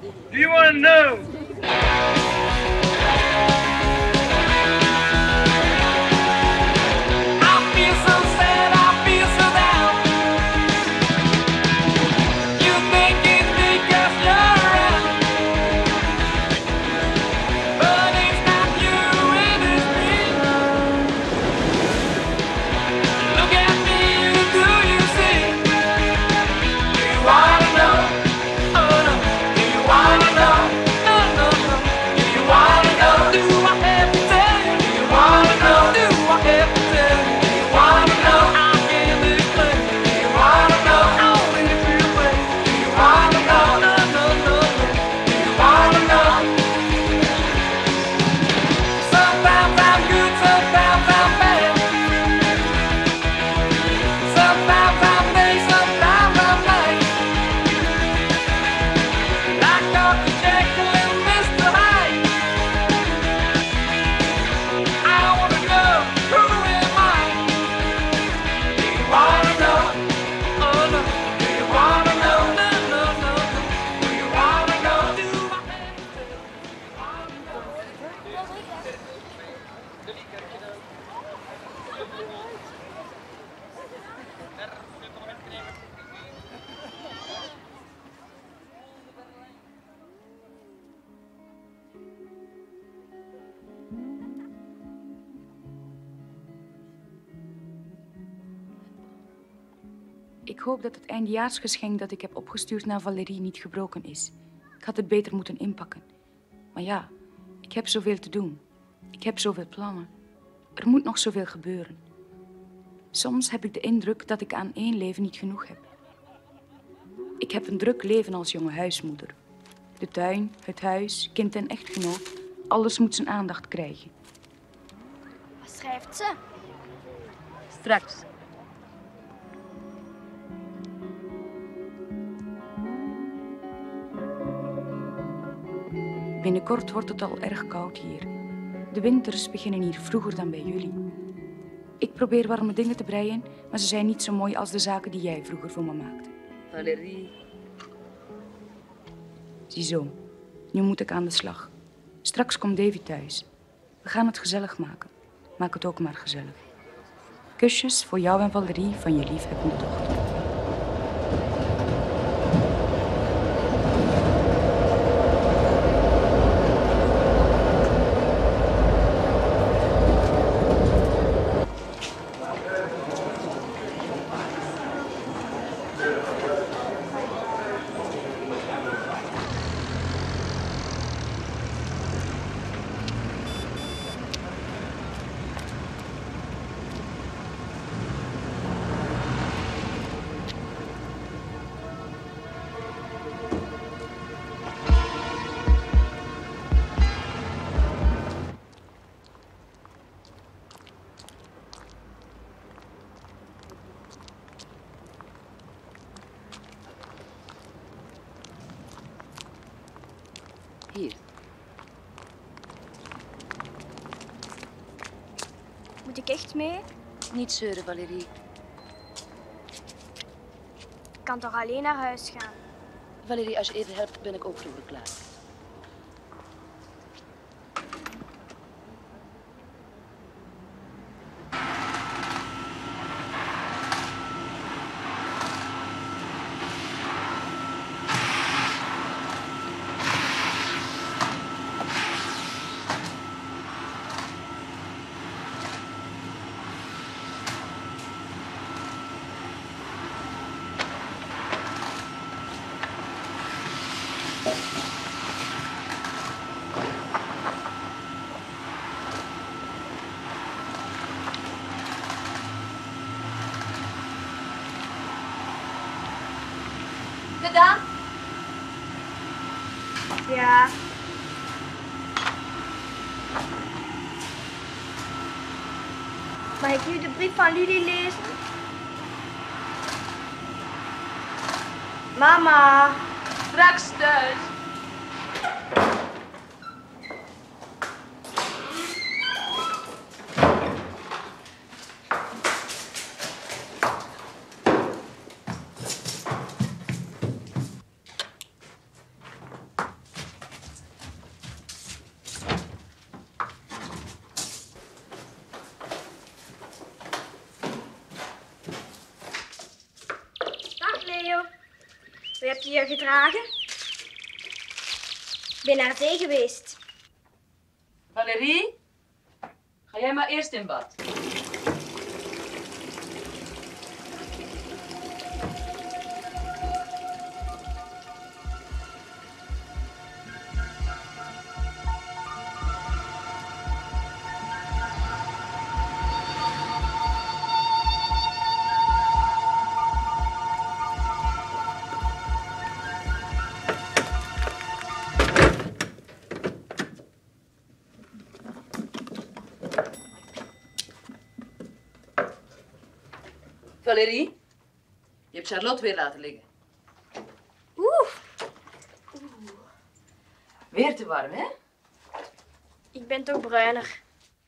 Do you want to know? Ik hoop dat het eindejaarsgeschenk dat ik heb opgestuurd naar Valerie niet gebroken is. Ik had het beter moeten inpakken. Maar ja, ik heb zoveel te doen. Ik heb zoveel plannen. Er moet nog zoveel gebeuren. Soms heb ik de indruk dat ik aan één leven niet genoeg heb. Ik heb een druk leven als jonge huismoeder. De tuin, het huis, kind en echtgenoot. Alles moet zijn aandacht krijgen. Wat schrijft ze? Straks. Binnenkort wordt het al erg koud hier. De winters beginnen hier vroeger dan bij jullie. Ik probeer warme dingen te breien, maar ze zijn niet zo mooi als de zaken die jij vroeger voor me maakte. Valerie. Ziezo, nu moet ik aan de slag. Straks komt Davy thuis. We gaan het gezellig maken. Maak het ook maar gezellig. Kusjes voor jou en Valerie van je liefhebbende dochter. Hier. Moet ik echt mee? Niet zeuren, Valerie. Ik kan toch alleen naar huis gaan? Valerie, als je even helpt, ben ik ook vroeger klaar. Gedaan? Ja. Mag ik nu de brief van Lili lezen? Mama. Straks thuis. keer gedragen? Ik ben naar zee geweest. Valerie, ga jij maar eerst in bad. Valerie, je hebt Charlotte weer laten liggen. Oeh, Weer te warm, hè? ik ben toch bruiner.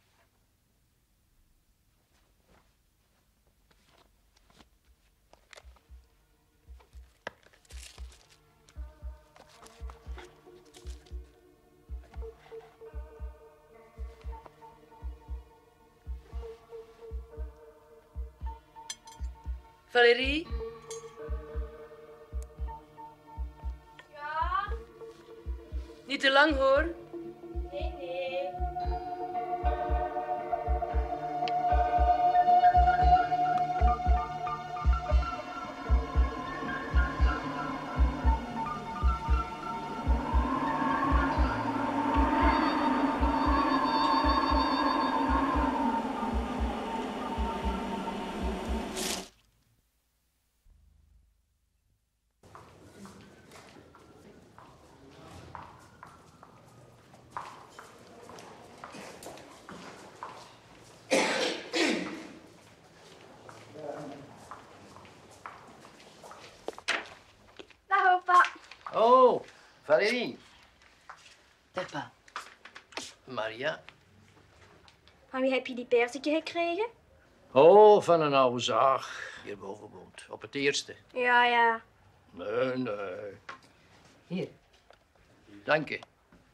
Valerie? Ja? Niet te lang, hoor. Nee, nee. Dag opa. Oh, Valerie. Dag, pa. Maria. Van wie heb je die perziken gekregen? Oh, van een oude zaag. Hierboven woont. Op het eerste. Ja, ja. Nee, nee. Hier. Dank je.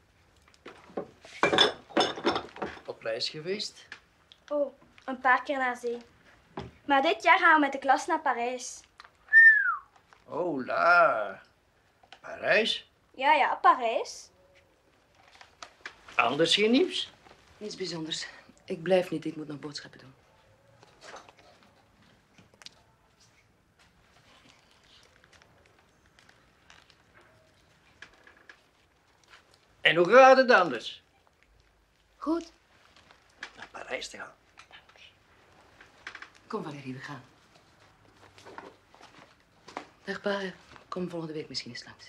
Op reis geweest? Oh, een paar keer naar zee. Maar dit jaar gaan we met de klas naar Parijs. Oh, la. Parijs? Ja, ja, Parijs. Anders geen nieuws? Niets bijzonders. Ik blijf niet, ik moet nog boodschappen doen. En hoe gaat het anders? Goed. Naar Parijs te gaan. Kom, Valerie, we gaan. Dag, pa. Kom volgende week misschien eens langs.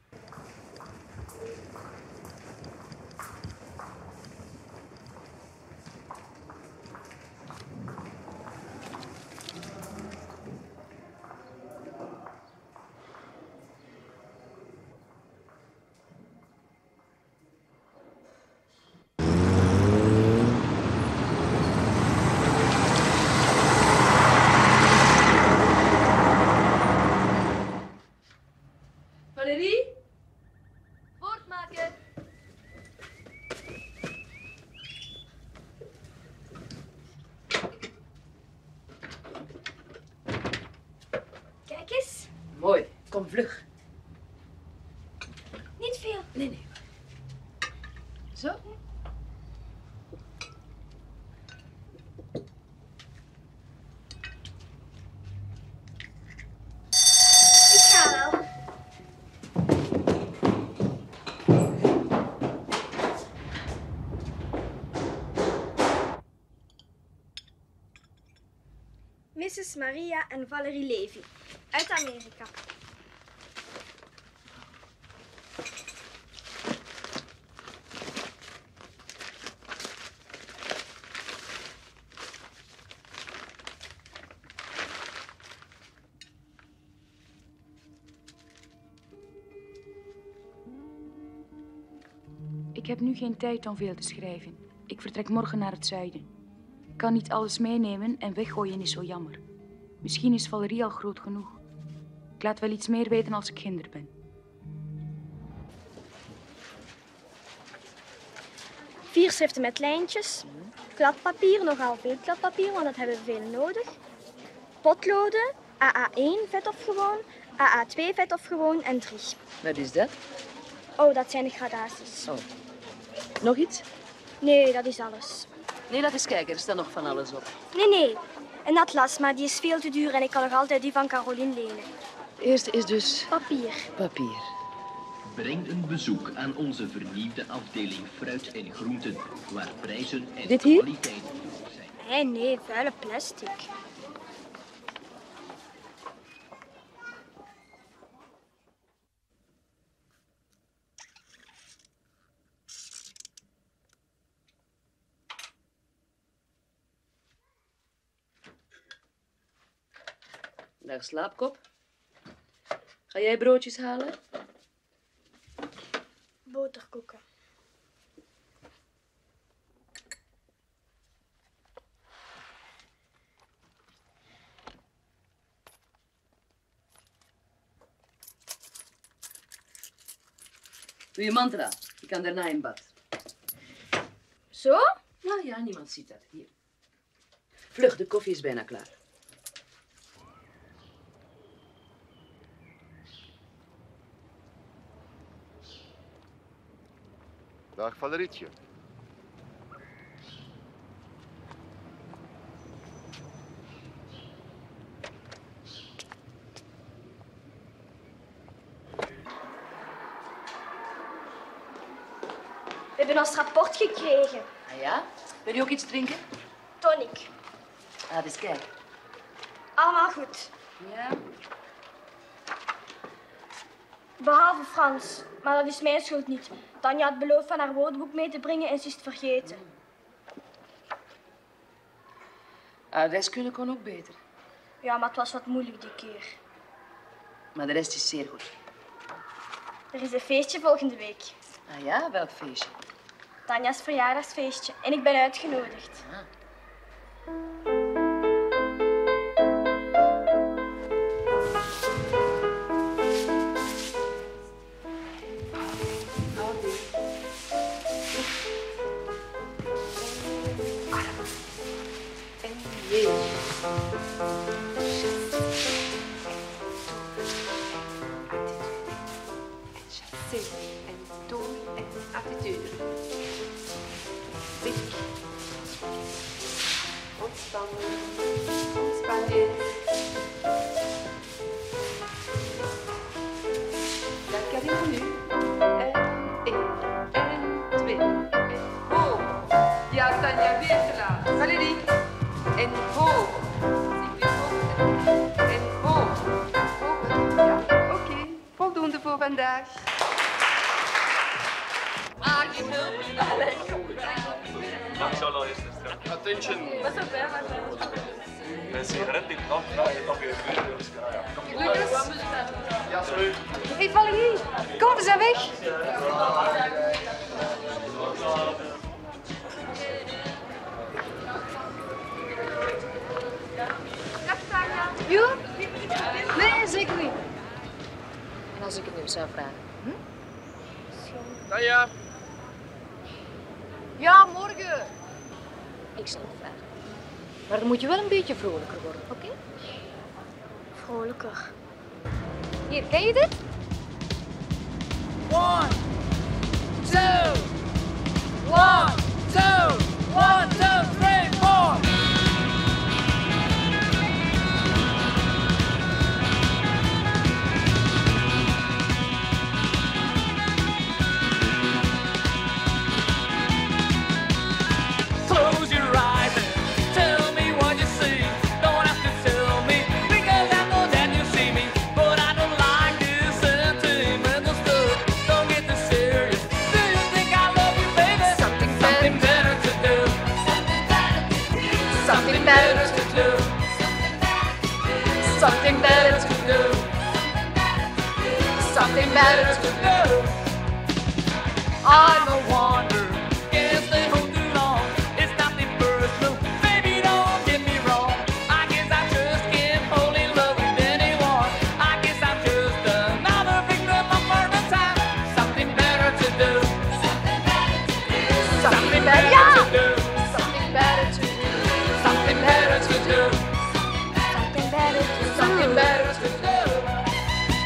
Valerie? Voortmaken. Kijk eens. Mooi. Kom, vlug. Niet veel. Nee, nee. Zo. Ik ga wel. Mrs. Maria en Valerie Levy, uit Amerika. Ik heb nu geen tijd om veel te schrijven. Ik vertrek morgen naar het zuiden. Ik kan niet alles meenemen en weggooien is zo jammer. Misschien is Valerie al groot genoeg. Ik laat wel iets meer weten als ik kinder ben. Vier schriften met lijntjes. Kladpapier, nogal veel kladpapier, want dat hebben we veel nodig. Potloden, AA1, vet of gewoon. AA2 vet of gewoon en 3. Wat is dat? Oh, dat zijn de gradaties. Oh. Nog iets? Nee, dat is alles. Nee, laat eens kijken. Er staat nog van alles op. Nee. Een atlas, maar die is veel te duur en ik kan nog altijd die van Caroline lenen. De eerste is dus Papier. papier. Breng een bezoek aan onze vernieuwde afdeling fruit en groenten, waar prijzen en Dit hier? kwaliteit hoog zijn. Nee, vuile plastic. Dag slaapkop. Ga jij broodjes halen? Boterkoeken. Doe je mantra. Je kan daarna in bad. Zo? Ja, niemand ziet dat. Hier. Vlug, de koffie is bijna klaar. Dag Valerietje. We hebben ons rapport gekregen. Ah ja? Wil je ook iets drinken? Tonic. Laat eens kijken. Allemaal goed. Ja? Behalve Frans. Maar dat is mijn schuld niet. Tanja had beloofd van haar woordenboek mee te brengen en ze is het vergeten. Wiskunde kon ook beter. Ja, maar het was wat moeilijk die keer. Maar de rest is zeer goed. Er is een feestje volgende week. Ah ja? Welk feestje? Tanja's verjaardagsfeestje. En ik ben uitgenodigd. En toon en attitude. Blik. Ontspannen. Ontspannen. Dan kan je nu. En 1. En 2. En hoog. Ja, Tanja, weer te laat. Valerie. En hoog. Zie je hoog. En hoog. Hoog. Ja, oké. Voldoende voor vandaag. Attention. Een sigaret in de nacht, ja, je kan weer Lucas. Ja, sorry. Hé Valerie, kom, we zijn weg. Dag Tanja. Jo? Nee, zeker niet. En als ik het nu zou vragen? Tanja. Ja, morgen. Ik zal het vragen. Maar dan moet je wel een beetje vrolijker worden, oké? Vrolijker. Hier, ken je dit? 1, 2, 1, 2, 1, 2, 3, 4. Close your eyes and tell me what you see. Don't have to tell me because I know that you see me. But I don't like this sentimental stuff. Don't get too serious. Do you think I love you, baby? Something better to do. Something better to do. Something better to do. Something better to do. I'm a wanderer. Can't stay home too long. It's nothing personal. Baby, don't get me wrong. I guess I just can't fall in love with anyone. I guess I'm just another victim of murder time. Something better to do. Something better to do. Something better to do. Something better to do. Something better to do. Something better to do.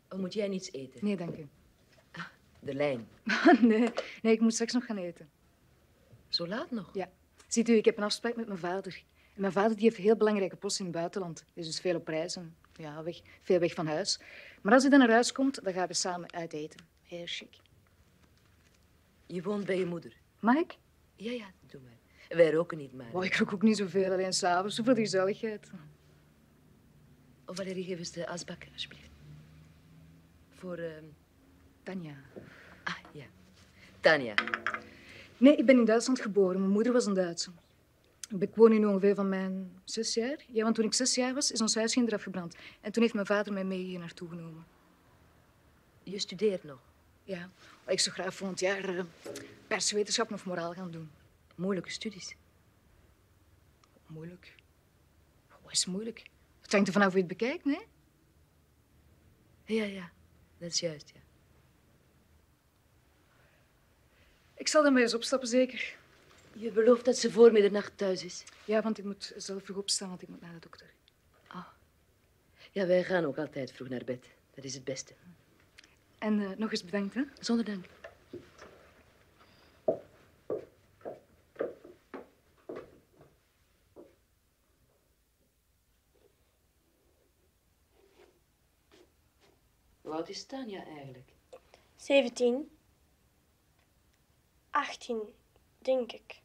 Of moet jij niets eten? Nee, dank u. De lijn. Nee, ik moet straks nog gaan eten. Zo laat nog? Ja. Ziet u, ik heb een afspraak met mijn vader. En mijn vader die heeft een heel belangrijke post in het buitenland. Hij is dus veel op reis en ja, veel weg van huis. Maar als hij dan naar huis komt, dan gaan we samen uit eten. Heel chic. Je woont bij je moeder? Mag ik? Ja, doe maar. Wij roken niet, maar... Oh, ik rook ook niet zoveel, alleen s'avonds. Zoveel die gezelligheid. Oh, Valerie, geef eens de asbak, alsjeblieft. Voor, Tanja. Ah, ja. Tanja. Nee, ik ben in Duitsland geboren. Mijn moeder was een Duitse. Ik woon nu ongeveer van mijn 6 jaar. Ja, want toen ik 6 jaar was, is ons huis eraf gebrand. En toen heeft mijn vader mij mee hier naartoe genomen. Je studeert nog? Ja, ik zou graag volgend jaar perswetenschap of moraal gaan doen. Moeilijke studies. Moeilijk? Wat is moeilijk? Het hangt er vanaf hoe je het bekijkt, nee? Ja, dat is juist, ja. Ik zal dan maar eens opstappen, zeker. Je belooft dat ze voor middernacht thuis is? Ja, want ik moet zelf vroeg opstaan, want ik moet naar de dokter. Ah. Ja, wij gaan ook altijd vroeg naar bed. Dat is het beste. En nog eens bedankt, hè? Zonder dank. Hoe oud is Tanja eigenlijk? 17. 18, denk ik.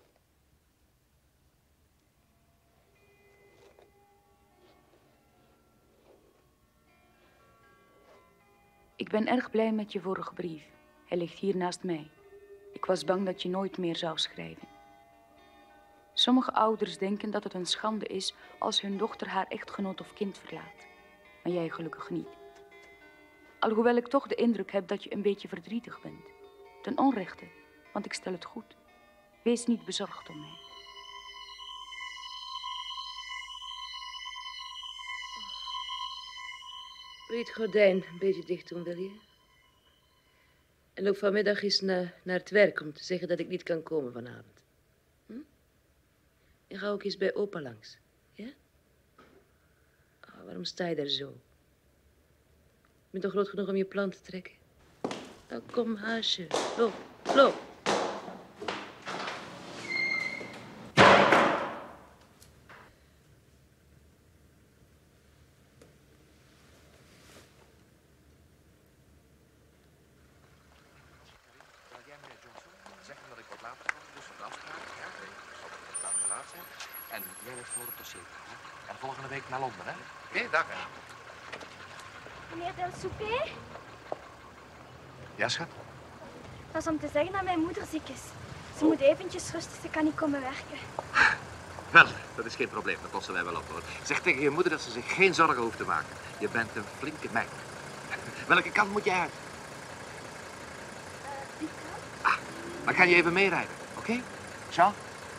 Ik ben erg blij met je vorige brief. Hij ligt hier naast mij. Ik was bang dat je nooit meer zou schrijven. Sommige ouders denken dat het een schande is als hun dochter haar echtgenoot of kind verlaat. Maar jij gelukkig niet. Alhoewel ik toch de indruk heb dat je een beetje verdrietig bent. Ten onrechte, want ik stel het goed. Wees niet bezorgd om mij. Wil je het gordijn een beetje dicht doen, wil je? En loop vanmiddag eens naar het werk om te zeggen dat ik niet kan komen vanavond. En ga ook eens bij opa langs, ja? Oh, waarom sta je daar zo? Je bent toch groot genoeg om je plan te trekken? Nou, kom, haasje. Loop, loop. Zeg hem dat ik wat later kom, dus wat afspraak. Ja, ik zal het later laat zijn. En jij ligt voor het dossier. Hè? En volgende week naar Londen, hè? Oké, dag. Hè? Meneer Del Souper, Ja, schat? dat is om te zeggen dat mijn moeder ziek is. Ze moet eventjes rusten, ze kan niet komen werken. Wel, dat is geen probleem. Dat lossen wij wel op, hoor. Zeg tegen je moeder dat ze zich geen zorgen hoeft te maken. Je bent een flinke meid. Welke kant moet je uit? Die kant? Dan kan je even meerijden, oké? Ciao.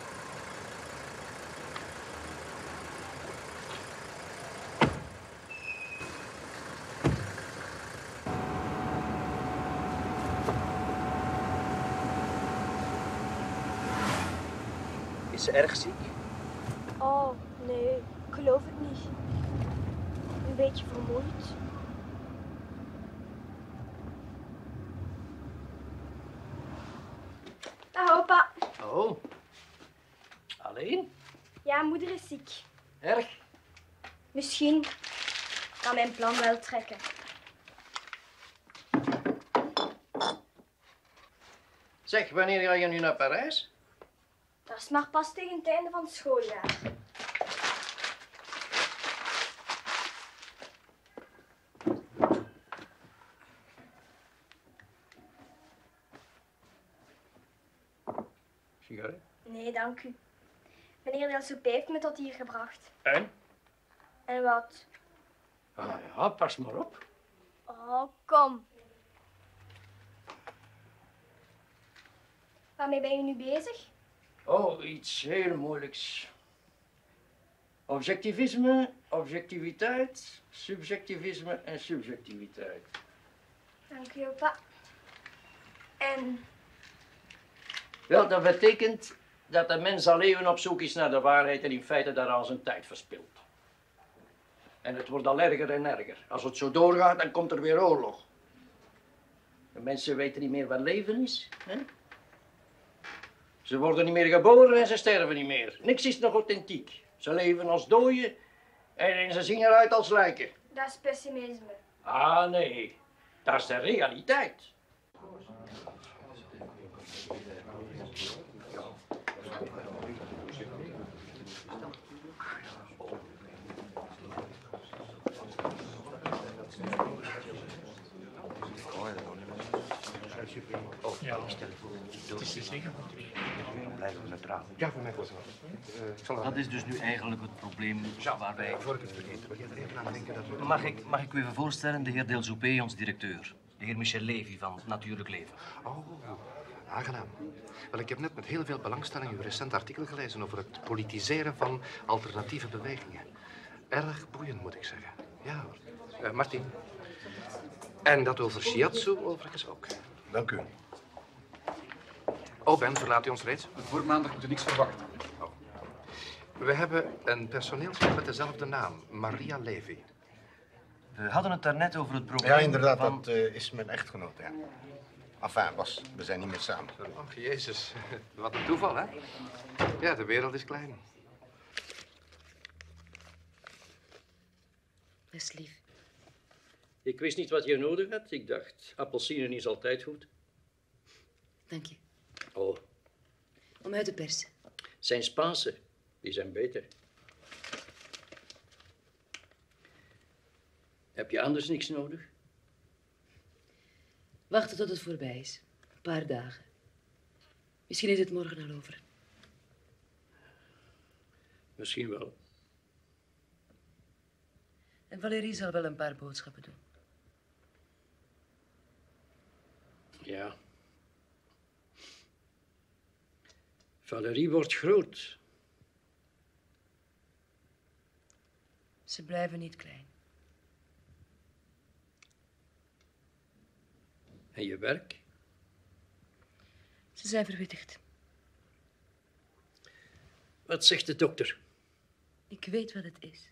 Is ze erg ziek? Oh, nee, ik geloof het niet. Een beetje vermoeid. Dag, opa. Oh. Alleen? Ja, moeder is ziek. Erg? Misschien kan mijn plan wel trekken. Zeg, wanneer ga je nu naar Parijs? Dat is maar pas tegen het einde van het schooljaar. Sigaret? Nee, dank u. Meneer Del Souper heeft me tot hier gebracht. En? En wat? Ah ja, pas maar op. Oh, kom. Waarmee ben je nu bezig? Oh, iets heel moeilijks. Objectivisme, objectiviteit, subjectivisme en subjectiviteit. Dank u, opa. En Wel, dat betekent dat de mens al eeuwen op zoek is naar de waarheid en in feite daaraan zijn tijd verspilt. En het wordt al erger en erger. Als het zo doorgaat, dan komt er weer oorlog. De mensen weten niet meer wat leven is. Hè? Ze worden niet meer geboren en ze sterven niet meer. Niks is nog authentiek. Ze leven als dooien en ze zien eruit als lijken. Dat is pessimisme. Ah, nee. Dat is de realiteit. Ja, stel het voor. Het is zeker. Blijven we neutraal. Ja, voor mij voorzitter. Dat is dus nu eigenlijk het probleem waar wij... Voor ik het vergeet, wil je er even aan denken dat we... Mag ik u even voorstellen, de heer Delzoupé, ons directeur. De heer Michel Levy van Natuurlijk Leven. Oh, aangenaam. Wel, ik heb net met heel veel belangstelling uw recent artikel gelezen over het politiseren van alternatieve bewegingen. Erg boeiend, moet ik zeggen. Ja hoor. Martin. En dat over shiatsu overigens ook. Dank u. Oh, Ben, verlaat u ons reeds? Voor maandag moet u niks verwachten. Oh. We hebben een personeelslid met dezelfde naam, Maria Levy. We hadden het daarnet over het probleem Ja, inderdaad, van... dat is mijn echtgenoot, ja. Enfin, Bas, we zijn niet meer samen. Oh, jezus. Wat een toeval, hè? Ja, de wereld is klein. Best lief. Ik wist niet wat je nodig had. Ik dacht, appelsinen is altijd goed. Dank je. Oh, Om uit te persen. zijn Spaanse. Die zijn beter. Heb je anders niks nodig? Wachten tot het voorbij is. Een paar dagen. Misschien is het morgen al over. Misschien wel. En Valérie zal wel een paar boodschappen doen. Ja. Valérie wordt groot. Ze blijven niet klein. En je werk? Ze zijn verwittigd. Wat zegt de dokter? Ik weet wat het is.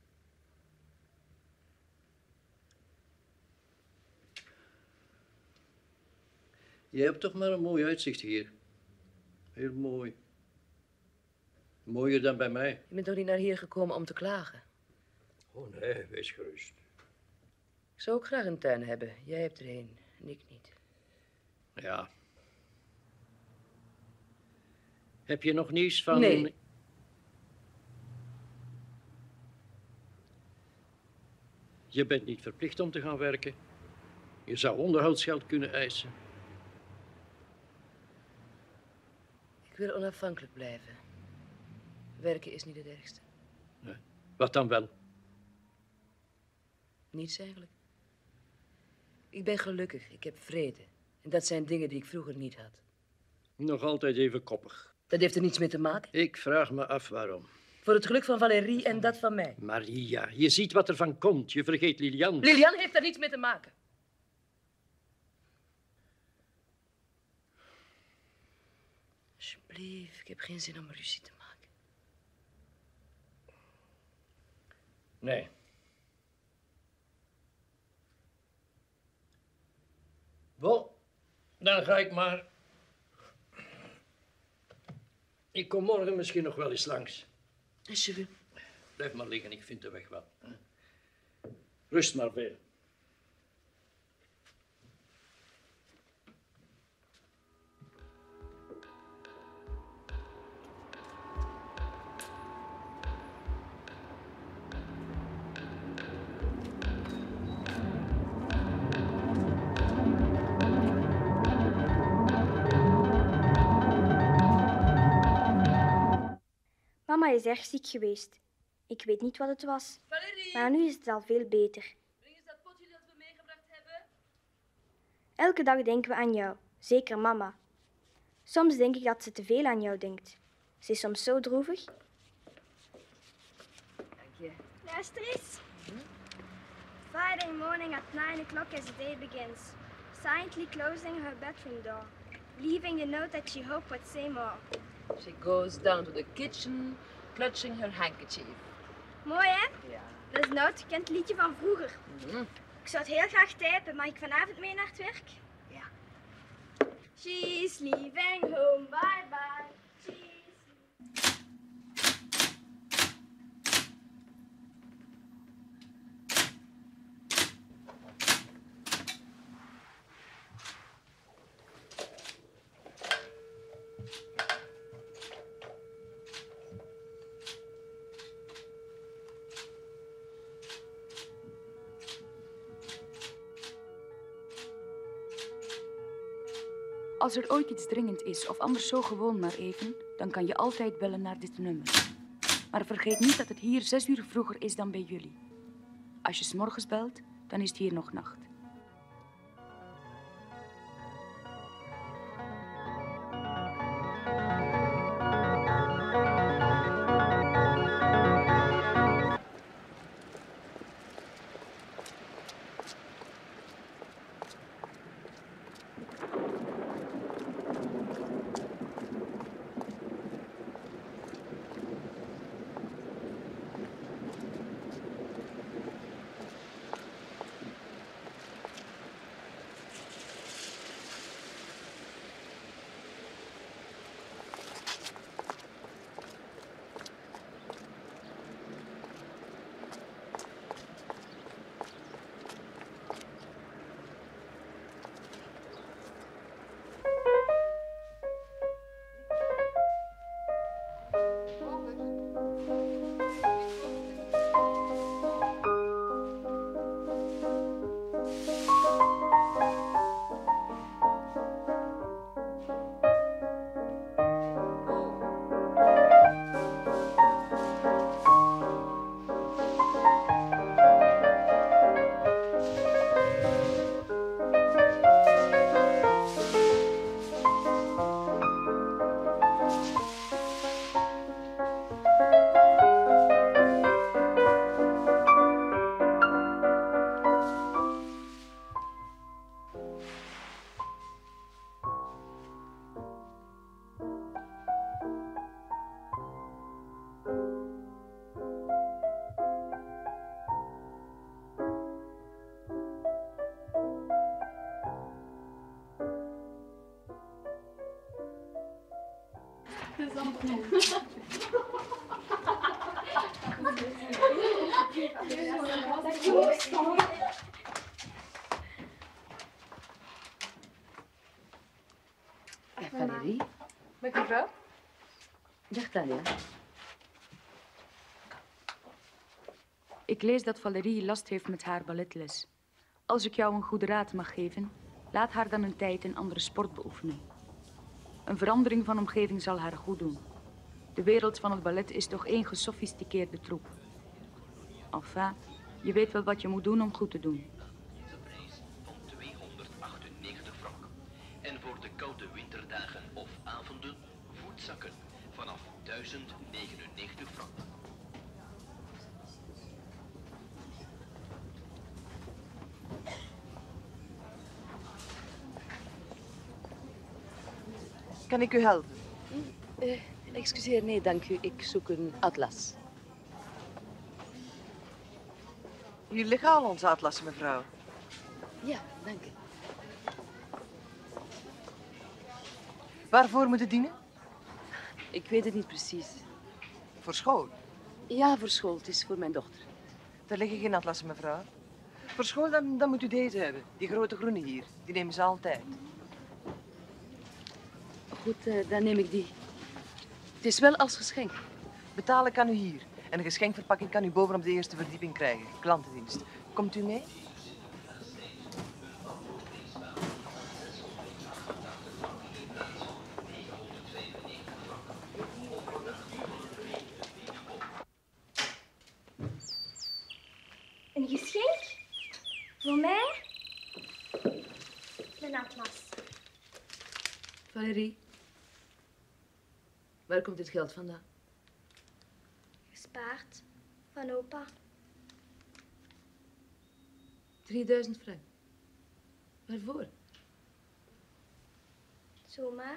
Je hebt toch maar een mooi uitzicht hier. Heel mooi. Mooier dan bij mij. Je bent toch niet naar hier gekomen om te klagen? Oh nee, wees gerust. Ik zou ook graag een tuin hebben. Jij hebt er een en ik niet. Ja. Heb je nog nieuws van... Nee. Je bent niet verplicht om te gaan werken. Je zou onderhoudsgeld kunnen eisen. Ik wil onafhankelijk blijven. Werken is niet het ergste. Nee. Wat dan wel? Niets eigenlijk. Ik ben gelukkig. Ik heb vrede. En dat zijn dingen die ik vroeger niet had. Nog altijd even koppig. Dat heeft er niets mee te maken. Ik vraag me af waarom. Voor het geluk van Valérie en dat van mij. Maria, je ziet wat er van komt. Je vergeet Lilian. Lilian heeft daar niets mee te maken. Alsjeblieft, ik heb geen zin om ruzie te maken. Nee. Wel, dan ga ik maar. Ik kom morgen misschien nog wel eens langs. Als je wil. Blijf maar liggen, ik vind de weg wel. Rust maar veel. Mama is erg ziek geweest. Ik weet niet wat het was. Valérie! Maar nu is het al veel beter. Breng eens dat potje dat we meegebracht hebben. Elke dag denken we aan jou. Zeker mama. Soms denk ik dat ze te veel aan jou denkt. Ze is soms zo droevig. Dank je. Luister eens. Friday morning at 9 o'clock as the day begins. Silently closing her bedroom door. Leaving a note that she hoped would say more. She goes down to the kitchen, clutching her handkerchief. Mooi, hè? Ja. Dat is een oud gekend liedje van vroeger. Ik zou het heel graag typen. Mag ik vanavond mee naar het werk? Ja. She's leaving home, bye bye. Als er ooit iets dringend is of anders zo gewoon maar even, dan kan je altijd bellen naar dit nummer. Maar vergeet niet dat het hier 6 uur vroeger is dan bij jullie. Als je 's morgens belt, dan is het hier nog nacht. Valerie? Met mevrouw? Dag, Tanja. Ik lees dat Valerie last heeft met haar balletles. Als ik jou een goede raad mag geven, laat haar dan een tijd een andere sport beoefenen. Een verandering van omgeving zal haar goed doen. De wereld van het ballet is toch één gesofisticeerde troep. Enfin, je weet wel wat je moet doen om goed te doen. De prijs van 298 frank. En voor de koude winterdagen of avonden voetzakken vanaf 1099 frank. Kan ik u helpen? Excuseer, nee, dank u. Ik zoek een atlas. Hier liggen al onze atlassen, mevrouw. Ja, dank u. Waarvoor moet het dienen? Ik weet het niet precies. Voor school? Ja, voor school. Het is voor mijn dochter. Daar liggen geen atlassen, mevrouw. Voor school dan moet u deze hebben. Die grote groene hier. Die nemen ze altijd. Goed, dan neem ik die. Het is wel als geschenk. Betalen kan u hier. En een geschenkverpakking kan u boven op de eerste verdieping krijgen. Klantendienst. Komt u mee? Een geschenk? Voor mij? Een atlas. Valerie, waar komt dit geld vandaan? Gespaard. Van opa. 3000 frank. Waarvoor? Zomaar.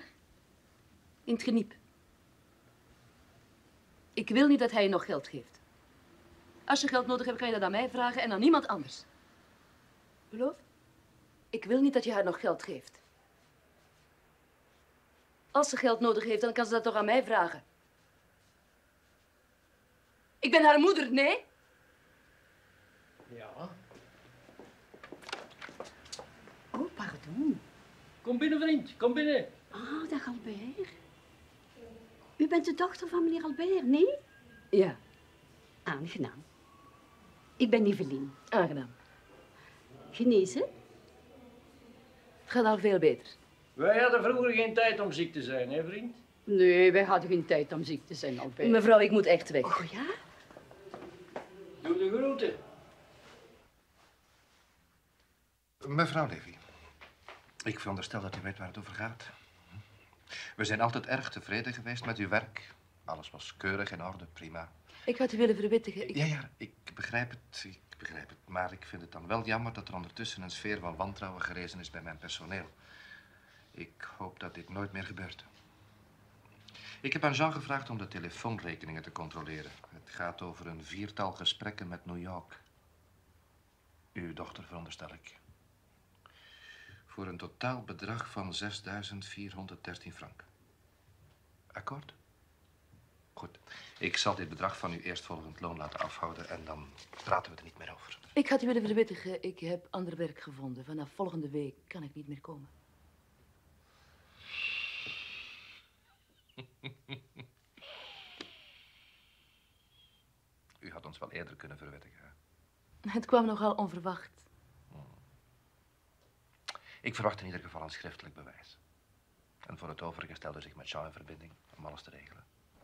In het geniep. Ik wil niet dat hij je nog geld geeft. Als je geld nodig hebt, kan je dat aan mij vragen en aan niemand anders. Beloof? Ik wil niet dat je haar nog geld geeft. Als ze geld nodig heeft, dan kan ze dat toch aan mij vragen. Ik ben haar moeder, nee? Ja. Oh, pardon. Kom binnen, vriend. Kom binnen. Ah, dag Albert. U bent de dochter van meneer Albert, nee? Ja. Aangenaam. Ik ben Evelien. Aangenaam. Genezen? Het gaat al veel beter. Wij hadden vroeger geen tijd om ziek te zijn, hè, vriend? Nee, wij hadden geen tijd om ziek te zijn, Albert. Mevrouw, ik moet echt weg. Oh ja? Doe de groeten. Mevrouw Levy, ik veronderstel dat u weet waar het over gaat. We zijn altijd erg tevreden geweest met uw werk. Alles was keurig in orde, prima. Ik had u willen verwittigen. Ja, ik begrijp het. Maar ik vind het dan wel jammer dat er ondertussen een sfeer van wantrouwen gerezen is bij mijn personeel. Ik hoop dat dit nooit meer gebeurt. Ik heb aan Jean gevraagd om de telefoonrekeningen te controleren. Het gaat over een 4-tal gesprekken met New York. Uw dochter, veronderstel ik. Voor een totaal bedrag van 6.413 frank. Akkoord? Goed. Ik zal dit bedrag van uw eerstvolgend loon laten afhouden en dan praten we er niet meer over. Ik had u willen verwittigen, ik heb ander werk gevonden. Vanaf volgende week kan ik niet meer komen. U had ons wel eerder kunnen verwittigen. Het kwam nogal onverwacht. Ik verwacht in ieder geval een schriftelijk bewijs. En voor het overige stelde zich met Jean in verbinding om alles te regelen.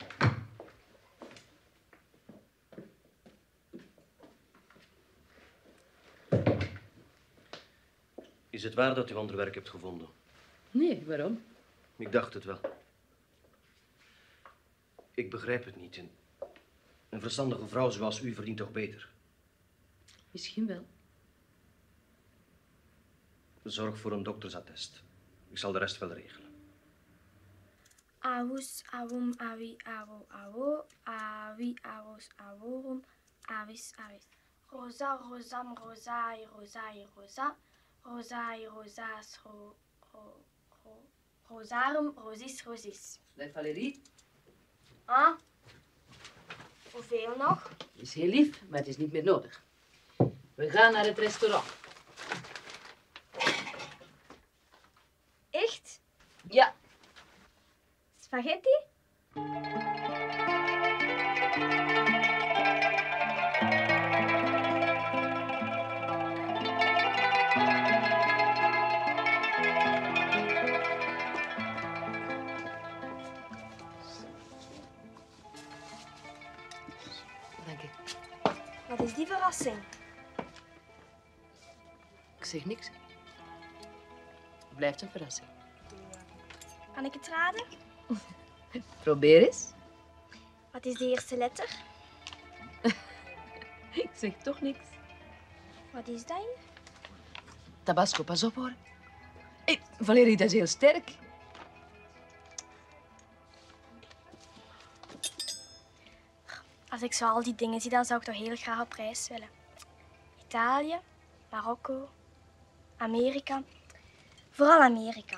Is het waar dat u ander werk hebt gevonden? Nee, waarom? Ik dacht het wel. Ik begrijp het niet. Een verstandige vrouw zoals u verdient toch beter? Misschien wel. Zorg voor een doktersattest. Ik zal de rest wel regelen. Awus, awum, awi, awo, awo, awi, awos, aworum, avis, avis. Rosa, rosam, rosai, rosai, rosa, rosai, rosaas, rosarum, rosis, rosis. Bij Valérie? Ah? Hoeveel nog? Het is heel lief, maar het is niet meer nodig. We gaan naar het restaurant. Echt? Ja. Spaghetti? Dank je. Wat is die verrassing? Ik zeg niks. Het blijft een verrassing. Kan ik het raden? Probeer eens. Wat is de eerste letter? Ik zeg toch niks. Wat is dat? Tabasco, pas op hoor. Hey, Valérie, dat is heel sterk. Als ik zo al die dingen zie, dan zou ik toch heel graag op reis willen. Italië, Marokko, Amerika. Vooral Amerika.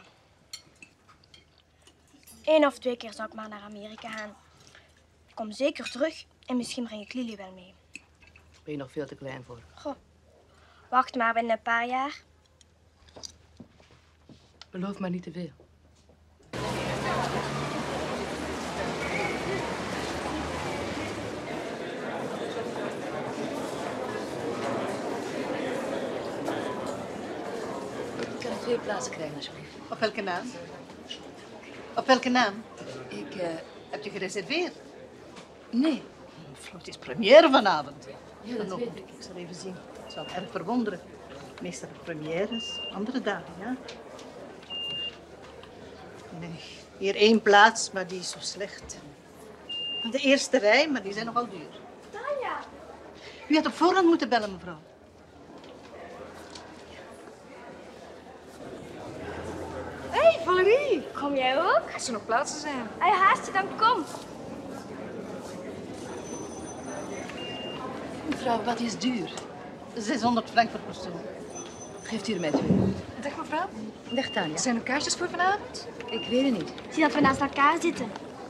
1 of 2 keer zou ik maar naar Amerika gaan. Ik kom zeker terug en misschien breng ik Lily wel mee. Ben je nog veel te klein voor? Goh, wacht maar binnen een paar jaar. Beloof maar niet te veel. Kan ik 2 plaatsen krijgen, alsjeblieft? Op welke naam? Op welke naam? Ik, Heb je gereserveerd? Nee. Mevrouw, het is première vanavond. Ja, dat weet ik. Ik zal even zien. Het zal erg verwonderen. Meestal de premières, andere dagen, ja. Nee, hier 1 plaats, maar die is zo slecht. De eerste rij, maar die zijn nogal duur. Tanja! U had op voorhand moeten bellen, mevrouw. Hé, Valerie! Kom jij ook? Als er nog plaatsen zijn. Haast je, dan kom. Mevrouw, wat is duur? 600 frank per persoon. Geeft u er mij 2. Dag mevrouw. Dag Tanja. Zijn er kaartjes voor vanavond? Ik weet het niet. Zie dat we naast elkaar zitten.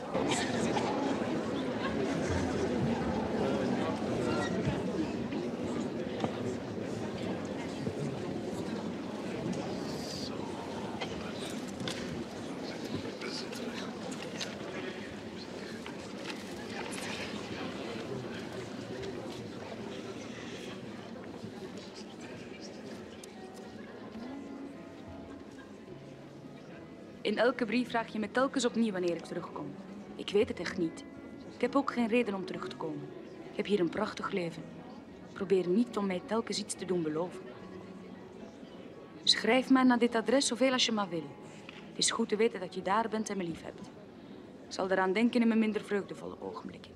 In elke brief vraag je me telkens opnieuw wanneer ik terugkom. Ik weet het echt niet. Ik heb ook geen reden om terug te komen. Ik heb hier een prachtig leven. Probeer niet om mij telkens iets te doen beloven. Schrijf mij naar dit adres zoveel als je maar wil. Het is goed te weten dat je daar bent en me lief hebt. Ik zal eraan denken in mijn minder vreugdevolle ogenblikken.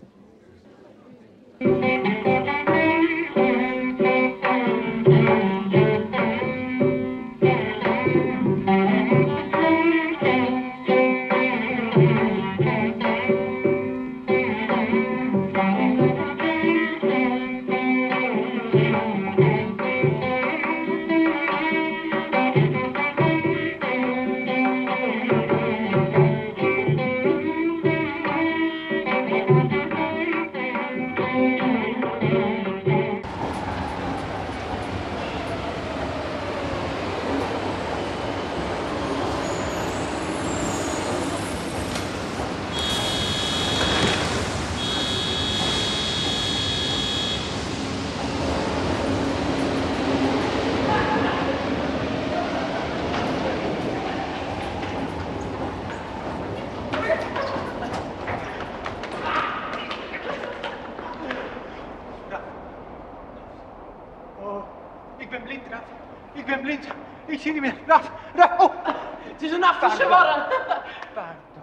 Ik ben blind, Raf. Ik ben blind. Ik zie niet meer. Raf, Raf. Oh, het is een afgeschwarren. Pardon.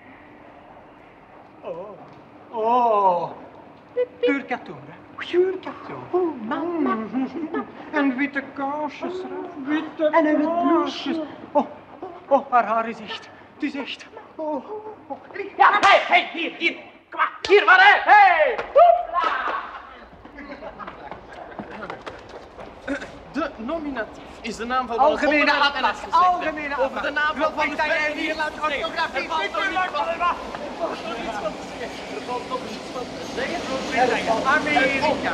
Oh, oh. Puur katoen, hè. Puur katoen. Oh, mama. En witte kaarsjes, Raf. Witte en een wit bloesje. Oh, haar haar is echt. Het is echt. Oh. Ja, hey, hier. Kom maar, hier, waar, hè. Hey, hoepla. De nominatief is de naam van Algemene atlas. Algemene atlas. Over de naam van de Nederland orthografie. Er valt toch niets van te zeggen. Amerika.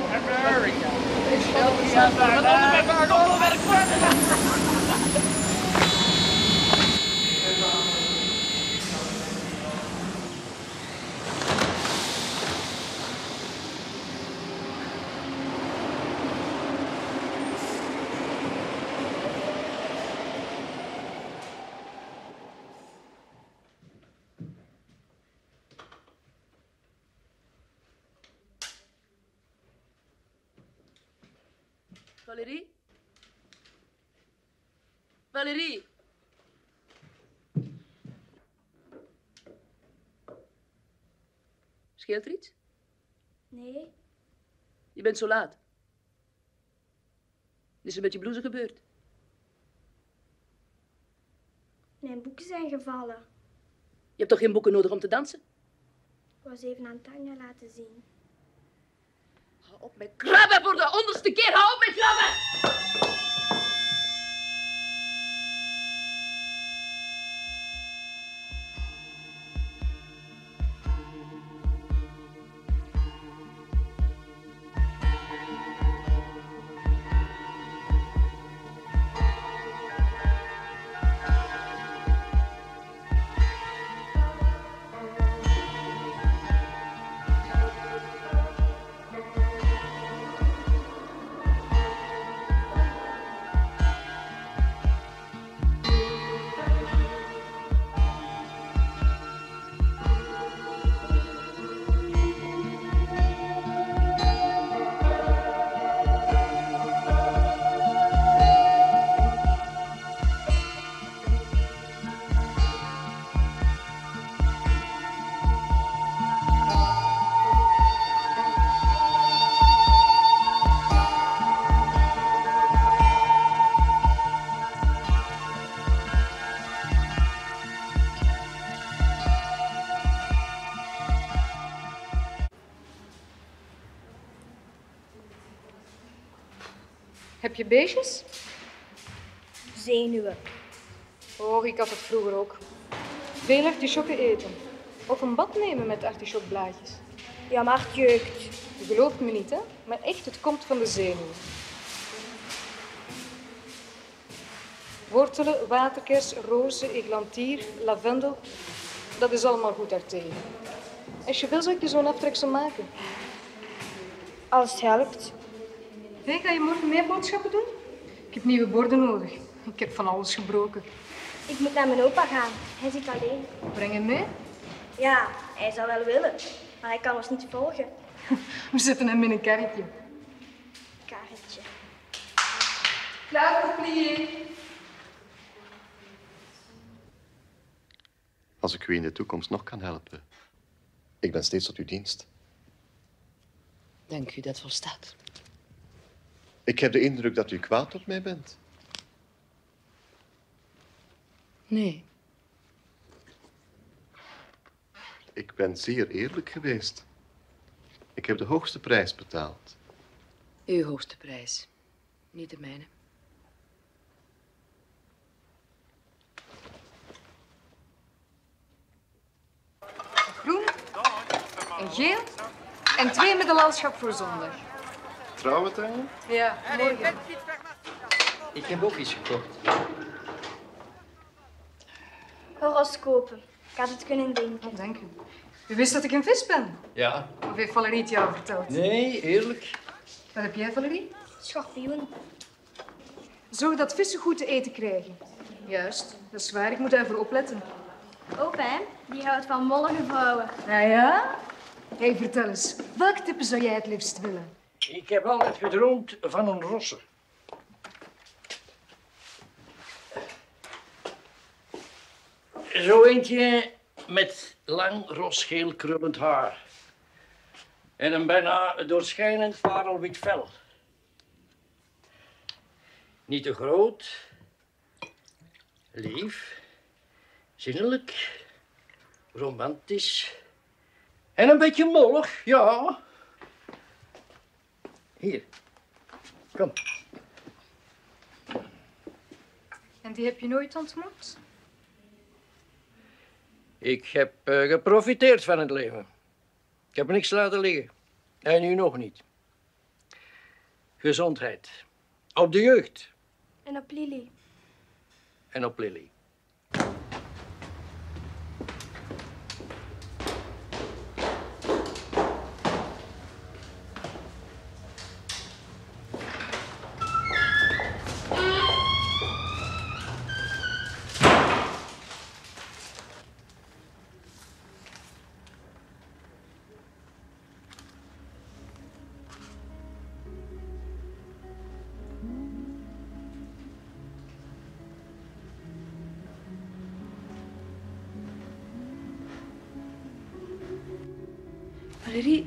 Valerie? Valerie? Scheelt er iets? Nee. Je bent zo laat. Is er met je blouse gebeurd? Mijn boeken zijn gevallen. Je hebt toch geen boeken nodig om te dansen? Ik was even aan Tanja laten zien. Hou op met krabben voor de 100ste keer! Hou op met krabben! Heb je beestjes? Zenuwen. Oh, ik had het vroeger ook. Veel artisjokken eten. Of een bad nemen met artisjokblaadjes. Ja, maar het jeukt. Je gelooft me niet, hè? Maar echt, het komt van de zenuwen. Wortelen, waterkers, rozen, eglantier, lavendel. Dat is allemaal goed daartegen. Als je wil, zou ik je zo'n aftreksel maken. Als het helpt. Hey, ga je morgen meer boodschappen doen? Ik heb nieuwe borden nodig. Ik heb van alles gebroken. Ik moet naar mijn opa gaan. Hij zit alleen. Breng hem mee. Ja, hij zou wel willen. Maar hij kan ons niet volgen. We zetten hem in een karretje. Karretje. Klaar voor plié. Als ik u in de toekomst nog kan helpen. Ik ben steeds tot uw dienst. Dank u, dat volstaat. Ik heb de indruk dat u kwaad op mij bent. Nee. Ik ben zeer eerlijk geweest. Ik heb de hoogste prijs betaald. Uw hoogste prijs. Niet de mijne. Groen, een geel en 2 met een landschap voor zondag. Trouwentuin? Ja, morgen. Ik heb ook iets gekocht. Horoscopen. Ik had het kunnen denken. Dank u. U wist dat ik een vis ben? Ja. Of heeft Valerie het jou verteld? Nee, eerlijk. Wat heb jij, Valerie? Schorpioen. Zorg dat vissen goed te eten krijgen. Juist, dat is waar. Ik moet daarvoor opletten. Opa, hè? Die houdt van mollige vrouwen. Ah ja? Hé, vertel eens. Welk type zou jij het liefst willen? Ik heb altijd gedroomd van een rosser. Zo eentje met lang rosgeel krullend haar. En een bijna doorschijnend parelwit vel. Niet te groot. Lief. Zinnelijk. Romantisch. En een beetje mollig, ja. Hier. Kom. En die heb je nooit ontmoet? Ik heb geprofiteerd van het leven. Ik heb niks laten liggen. En nu nog niet. Gezondheid. Op de jeugd. En op Lily. En op Lily. Valerie.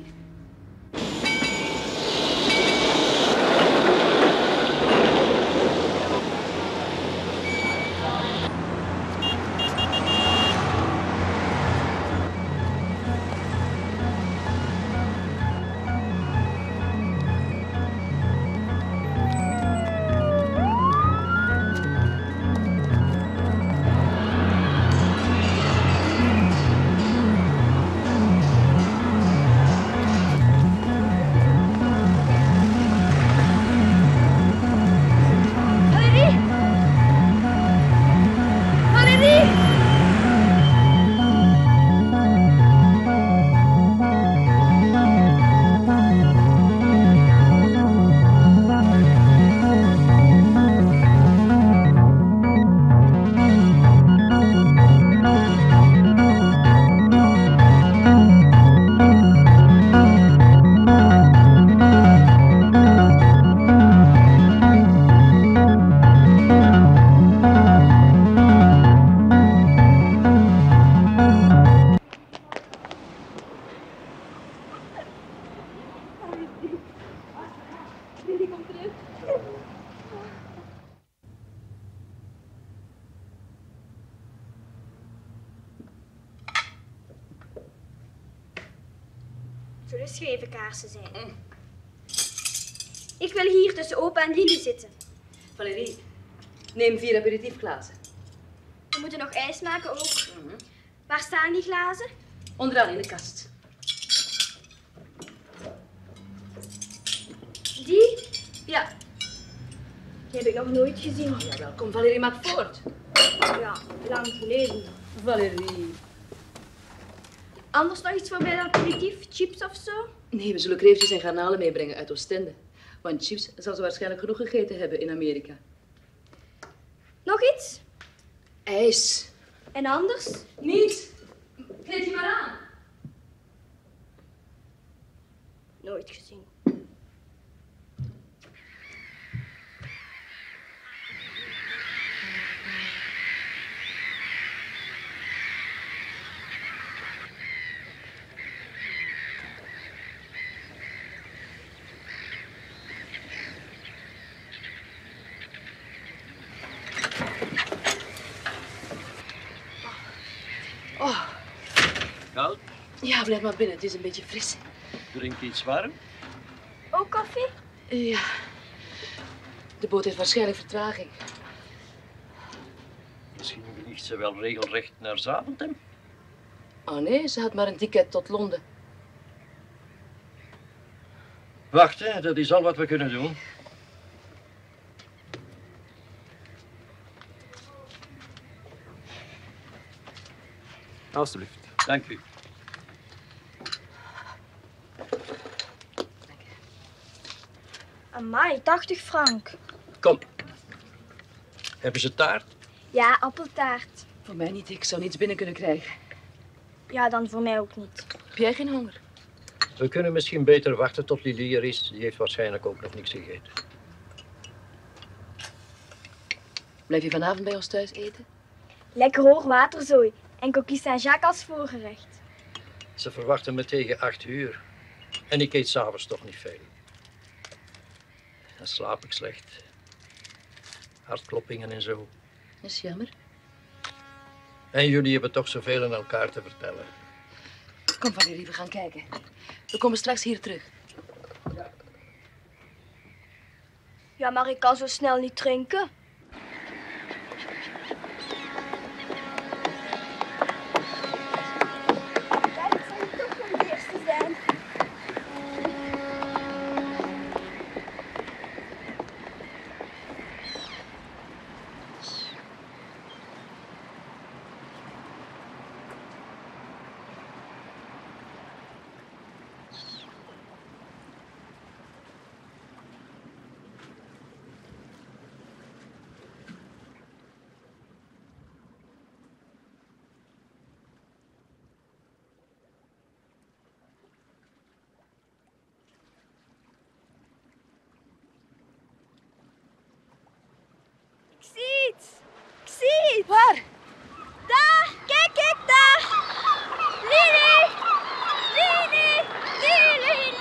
Zullen schreven kaarsen zijn? Ik wil hier tussen opa en Lili zitten. Valerie, neem 4 aperitiefglazen. We moeten nog ijs maken ook. Waar staan die glazen? Onderaan in de kast. Die? Ja. Die heb ik nog nooit gezien. Ja, welkom. Valerie, maak voort. Ja, lang geleden. Valerie. Anders nog iets voor bij het aperitief? Chips of zo? Nee, we zullen kreeftjes en garnalen meebrengen uit Oostende. Want chips zal ze waarschijnlijk genoeg gegeten hebben in Amerika. Nog iets? IJs. En anders? Niets. Kleed je maar aan. Nooit gezien. Oh, Koud? ja, blijf maar binnen. Het is een beetje fris. Drink iets warm? Ook koffie? Ja. De boot heeft waarschijnlijk vertraging. Misschien vliegt ze wel regelrecht naar Zaventem. Oh nee, ze had maar een ticket tot Londen. Wacht, hè, dat is al wat we kunnen doen. Alsjeblieft. Dank u. Amai, 80 frank. Kom. Hebben ze taart? Ja, appeltaart. Voor mij niet. Ik zou niets binnen kunnen krijgen. Ja, dan voor mij ook niet. Heb jij geen honger? We kunnen misschien beter wachten tot Lili er is. Die heeft waarschijnlijk ook nog niks gegeten. Blijf je vanavond bij ons thuis eten? Lekker hoor waterzooi. En coquille Saint-Jacques als voorgerecht. Ze verwachten me tegen 8 uur. En ik eet s'avonds toch niet veel. Dan slaap ik slecht. Hartkloppingen en zo. Dat is jammer. En jullie hebben toch zoveel aan elkaar te vertellen. Kom Valerie, we gaan kijken. We komen straks hier terug. Ja, maar ik kan zo snel niet drinken. Kijk, het zou toch wel de eerste zijn. Ik zie het. Waar? Daar, kijk, daar. Lili. Lili. Lili.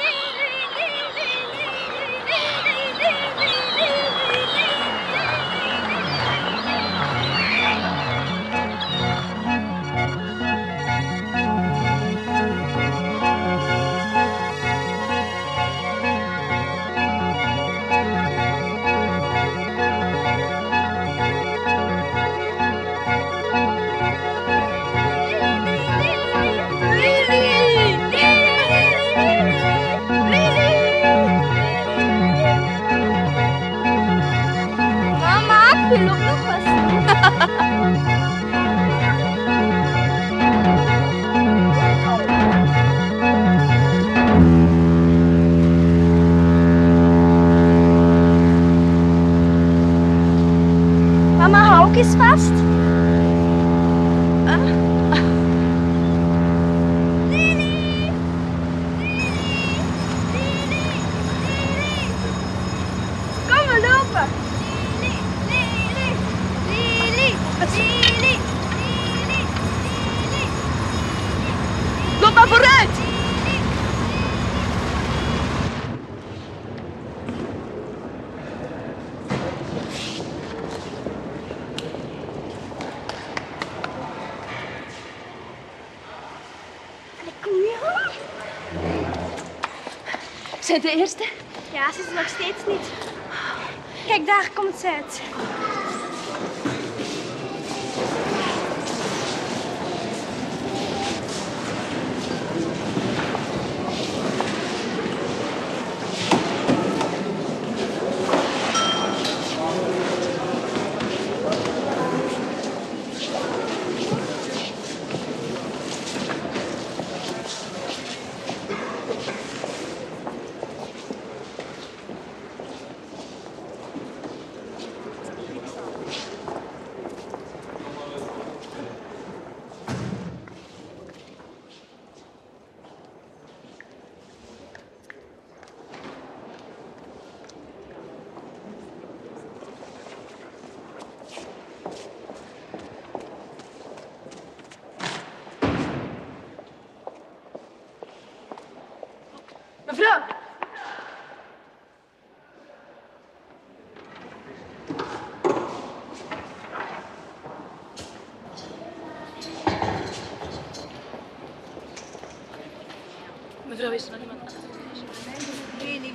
Mama, ik wil nog wat. Mama, hou ik eens vast. Kom, we lopen. Loop maar vooruit! Kom hier. Zijn de eerste? Ja. Ja, ze is er nog steeds niet. Kijk, daar komt ze uit. Mevrouw! Mevrouw, is er nog iemand achter? Nee, niet.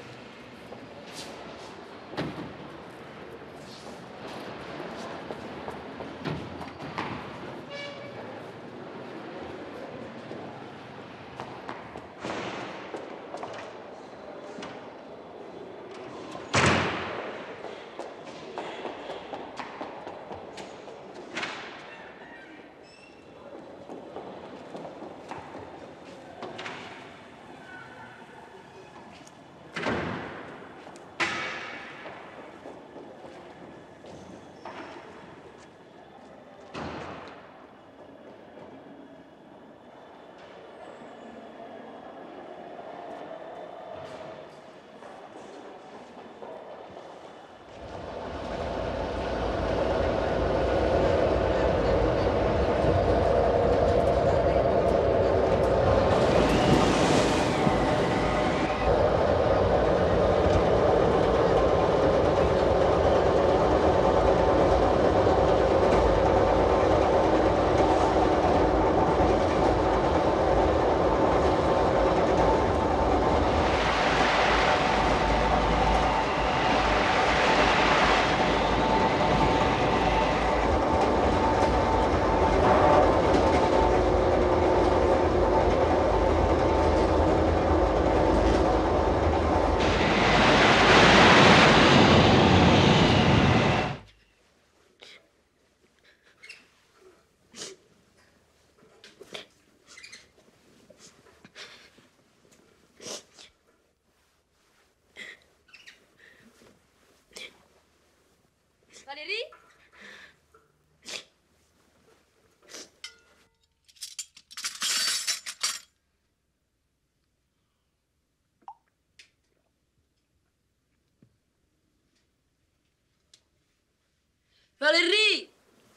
Valérie? Valérie!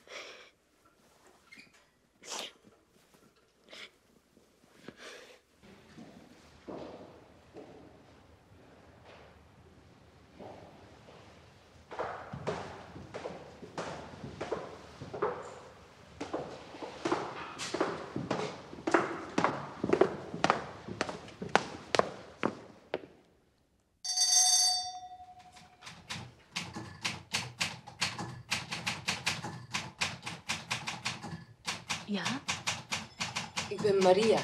Ja? Ik ben Maria.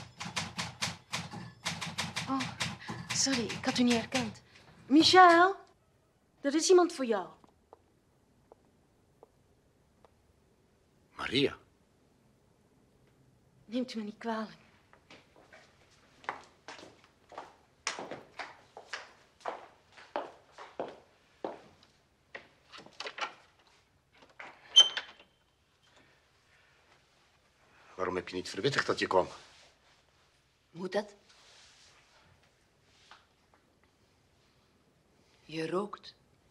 Oh, sorry, ik had u niet herkend. Michel, er is iemand voor jou. Maria? Neemt u me niet kwalijk. Waarom heb je niet verwittigd dat je kwam? Moet dat? Je rookt.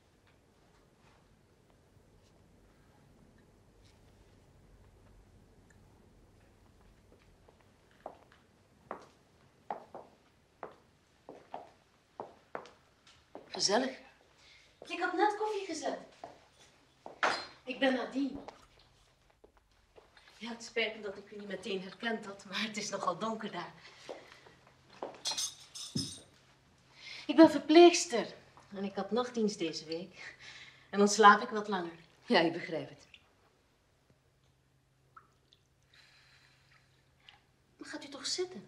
Gezellig. Ik had net koffie gezet. Ik ben Nadine. Ja, het spijt me dat ik u niet meteen herkend had, maar het is nogal donker daar. Ik ben verpleegster. En ik had nachtdienst deze week. En dan slaap ik wat langer. Ja, ik begrijp het. Maar gaat u toch zitten?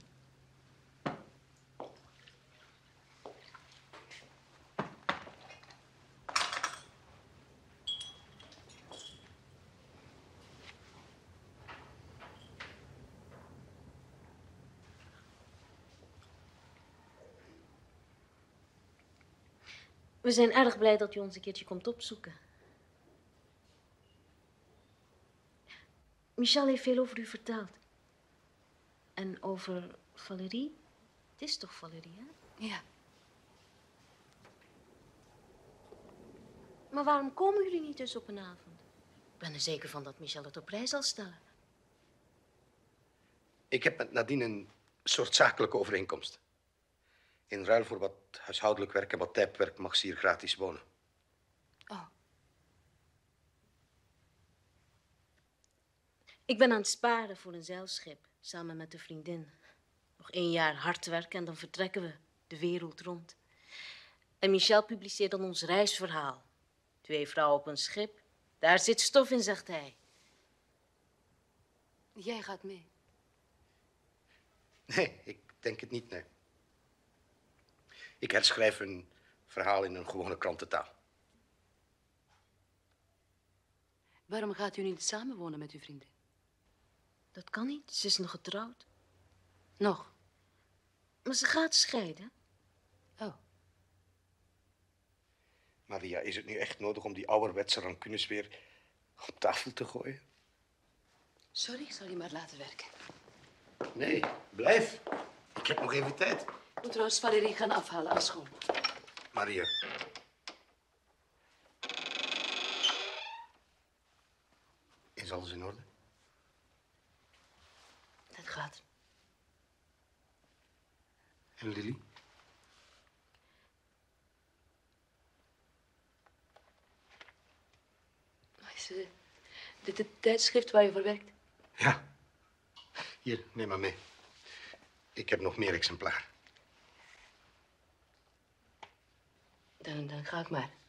We zijn erg blij dat u ons een keertje komt opzoeken. Michel heeft veel over u verteld. En over Valérie. Het is toch Valérie, hè? Ja. Maar waarom komen jullie niet dus op een avond? Ik ben er zeker van dat Michel het op prijs zal stellen. Ik heb met Nadine een soort zakelijke overeenkomst. In ruil voor wat huishoudelijk werk en wat typewerk mag ze hier gratis wonen. Oh. Ik ben aan het sparen voor een zeilschip, samen met een vriendin. Nog 1 jaar hard werken en dan vertrekken we de wereld rond. En Michel publiceert dan ons reisverhaal. 2 vrouwen op een schip. Daar zit stof in, zegt hij. Jij gaat mee. Nee, ik denk het niet, nee. Ik herschrijf een verhaal in een gewone krantentaal. Waarom gaat u niet samenwonen met uw vriendin? Dat kan niet, ze is nog getrouwd. Nog? Maar ze gaat scheiden. Oh. Maria, is het nu echt nodig om die ouderwetse rancunes weer op tafel te gooien? Sorry, ik zal je maar laten werken. Nee, blijf. Ik heb nog even tijd. Ik moet trouwens Valérie gaan afhalen aan school. Maria. Is alles in orde? Dat gaat. En Lily? Is dit het tijdschrift waar je voor werkt? Ja. Hier, neem maar mee. Ik heb nog meer exemplaren. Dan ga ik maar.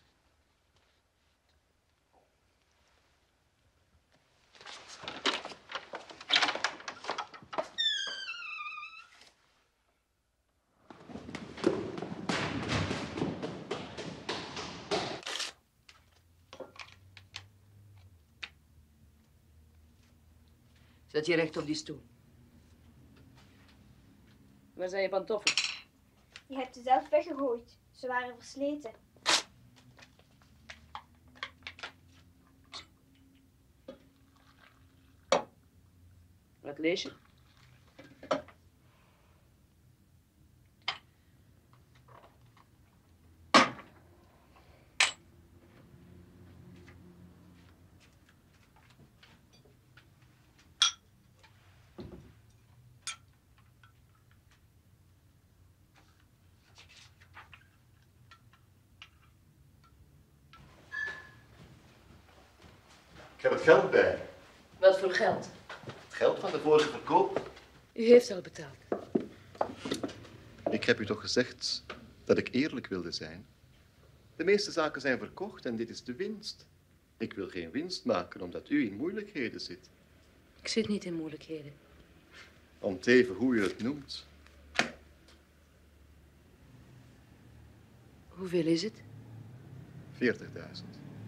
Zet je recht op die stoel. Waar zijn je pantoffels? Je hebt ze zelf weggegooid. Ze waren versleten. Wat lees je? Ik heb het geld bij. Wat voor geld? Het geld van de vorige verkoop. U heeft al betaald. Ik heb u toch gezegd dat ik eerlijk wilde zijn? De meeste zaken zijn verkocht en dit is de winst. Ik wil geen winst maken omdat u in moeilijkheden zit. Ik zit niet in moeilijkheden. Om te even hoe u het noemt. Hoeveel is het? 40.000.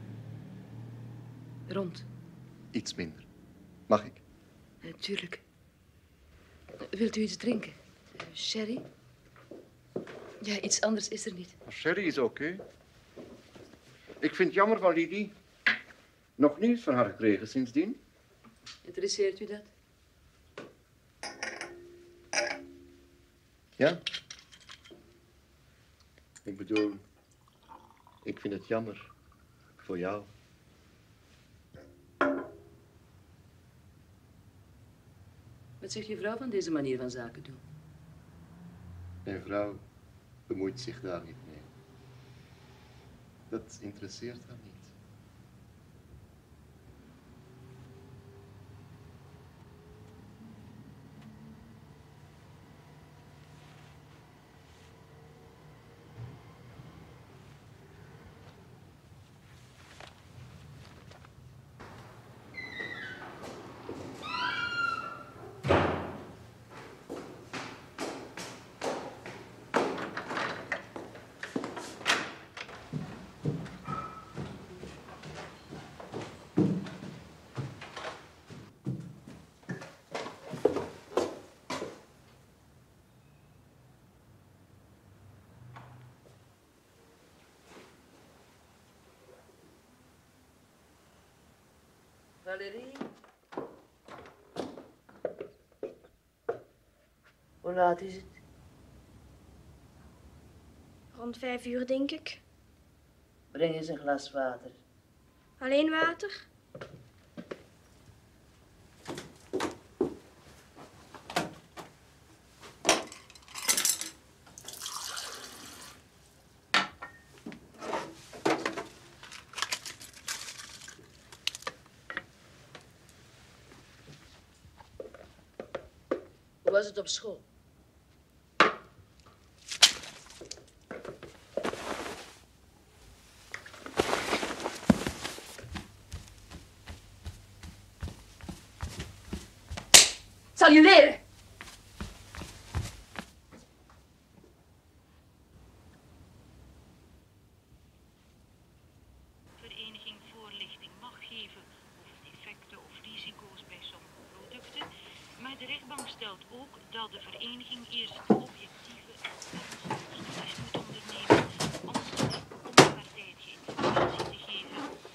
Rond. Iets minder. Mag ik? Natuurlijk. Wilt u iets drinken? Sherry? Ja, iets anders is er niet. Sherry is oké. Ik vind het jammer van Lili. Nog nieuws van haar gekregen sindsdien. Interesseert u dat? Ja? Ik bedoel, ik vind het jammer voor jou. Wat zegt je vrouw van deze manier van zaken doen? Mijn vrouw bemoeit zich daar niet mee. Dat interesseert haar niet. Valerie? Hoe laat is het? Rond 5 uur, denk ik. Breng eens een glas water. Alleen water? Hoe was het op school? Zal je leren. Vereniging voorlichting mag geven over defecten of risico's bij sommige producten, maar de rechtbank stelt ook dat de vereniging eerst objectieve en studies moet ondernemen om onpartijdige informatie te geven.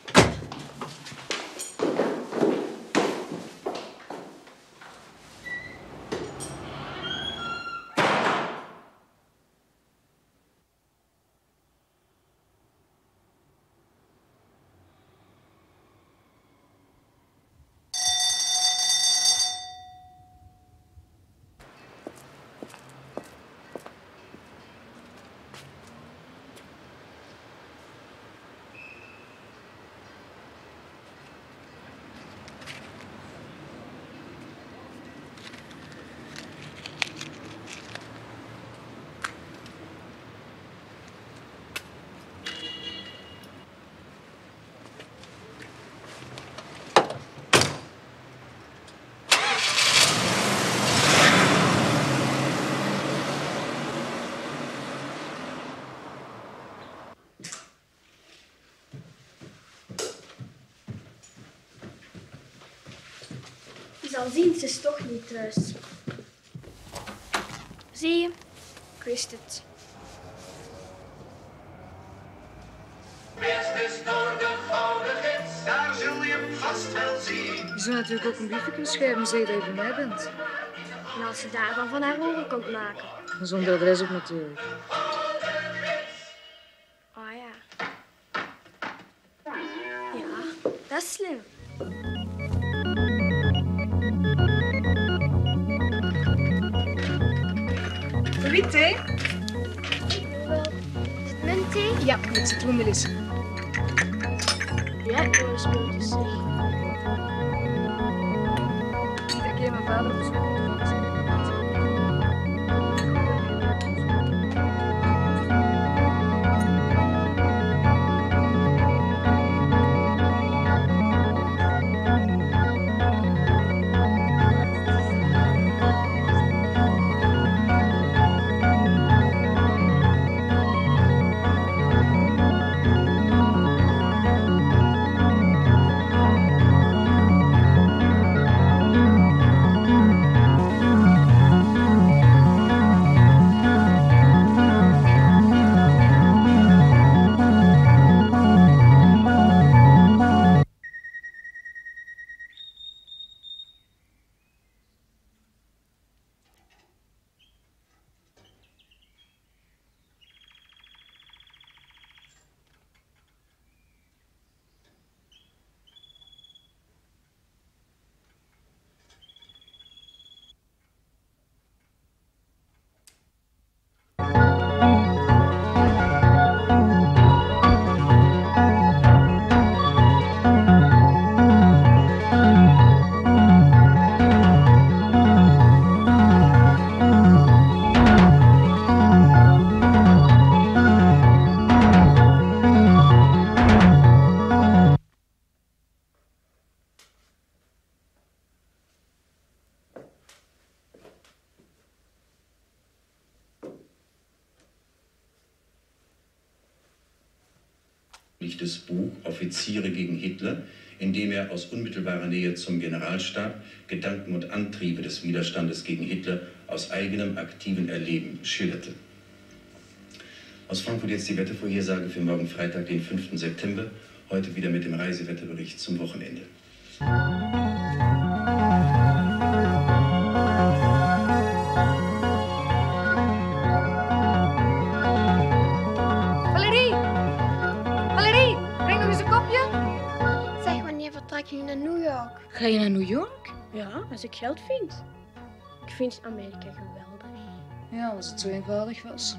Je zal zien, ze is toch niet thuis. Zie je? Ik wist het. Business door de gouden gids, daar zul je hem vast wel zien. Je zou natuurlijk ook een briefje kunnen schrijven en zeggen dat je bij mij bent. En als ze daar dan van haar horen komt maken. Zonder adres ook natuurlijk. Oh ja. Ja, dat is slim. Wie thee? Ik wil wel. Is het mijn thee? Ja, met citroenmelis. Ja, ik wil een speeltjes zeggen. Iedere keer mijn vader op bezoek. Das Buch Offiziere gegen Hitler, in dem er aus unmittelbarer Nähe zum Generalstab Gedanken und Antriebe des Widerstandes gegen Hitler aus eigenem aktiven Erleben schilderte. Aus Frankfurt jetzt die Wettervorhersage für morgen Freitag, den 5. September, heute wieder mit dem Reisewetterbericht zum Wochenende. Valerie! Valerie, breng nog eens een kopje. Zeg, wanneer vertrek je naar New York? Ga je naar New York? Ja, als ik geld vind. Ik vind Amerika geweldig. Ja, als het zo eenvoudig was.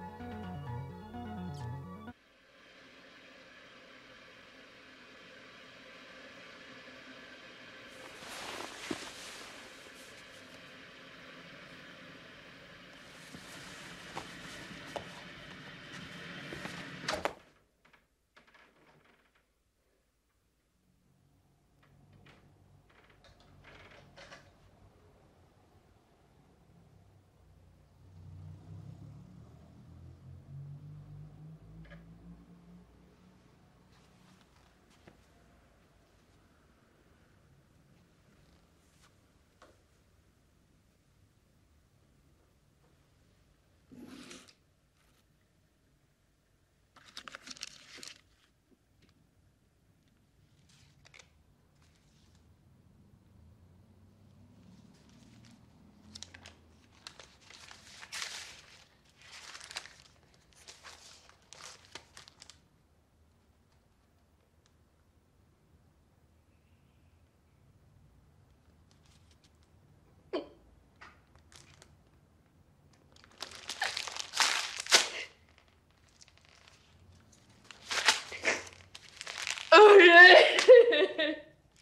Oh nee!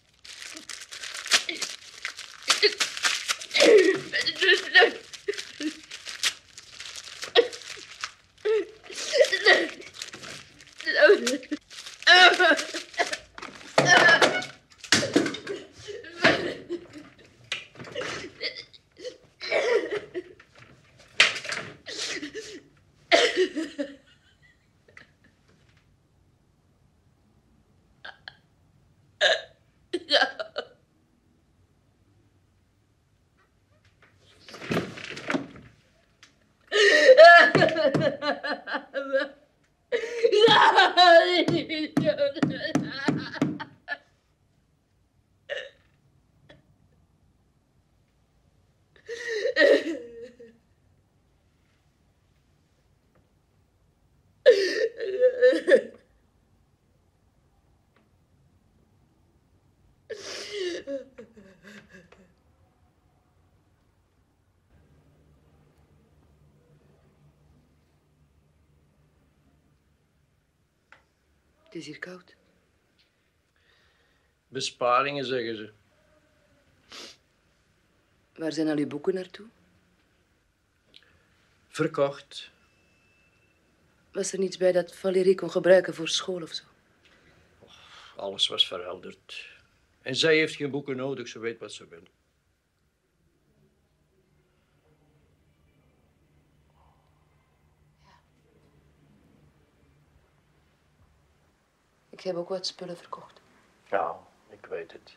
Het is hier koud. Besparingen, zeggen ze. Waar zijn al uw boeken naartoe? Verkocht. Was er niets bij dat Valérie kon gebruiken voor school of zo? Alles was verhelderd. En zij heeft geen boeken nodig, ze weet wat ze wil. Ik heb ook wat spullen verkocht. Ja, ik weet het.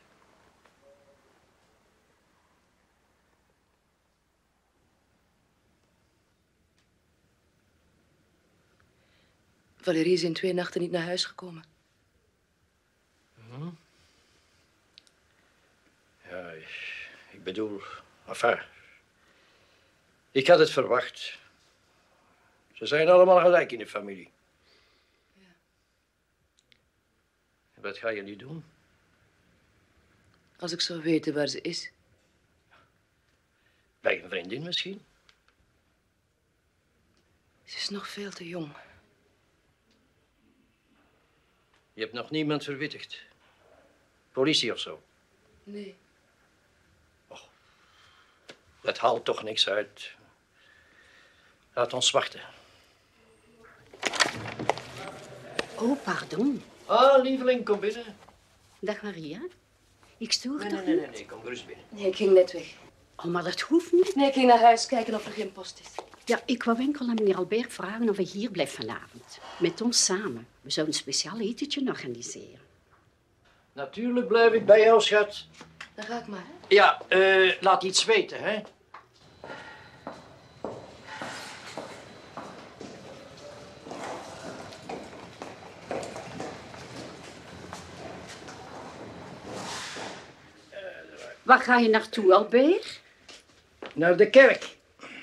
Valérie is in 2 nachten niet naar huis gekomen. Ja, ik bedoel, enfin, ik had het verwacht. Ze zijn allemaal gelijk in de familie. Ja. Wat ga je nu doen? Als ik zou weten waar ze is. Bij een vriendin misschien? Ze is nog veel te jong. Je hebt nog niemand verwittigd. Politie of zo? Nee. Dat haalt toch niks uit. Laat ons wachten. Oh, pardon. Ah, lieveling, kom binnen. Dag Maria. Ik stoor Nee, toch nee, niet? nee, kom gerust binnen. Nee, ik ging net weg. Oh, maar dat hoeft niet. Nee, ik ging naar huis kijken of er geen post is. Ja, ik wou enkel aan meneer Albert vragen of hij hier blijft vanavond. Met ons samen. We zouden een speciaal etentje organiseren. Natuurlijk blijf ik bij jou, schat. Dan ga ik maar, hè? Ja, laat iets weten, hè. Waar ga je naartoe, Albert? Naar de kerk.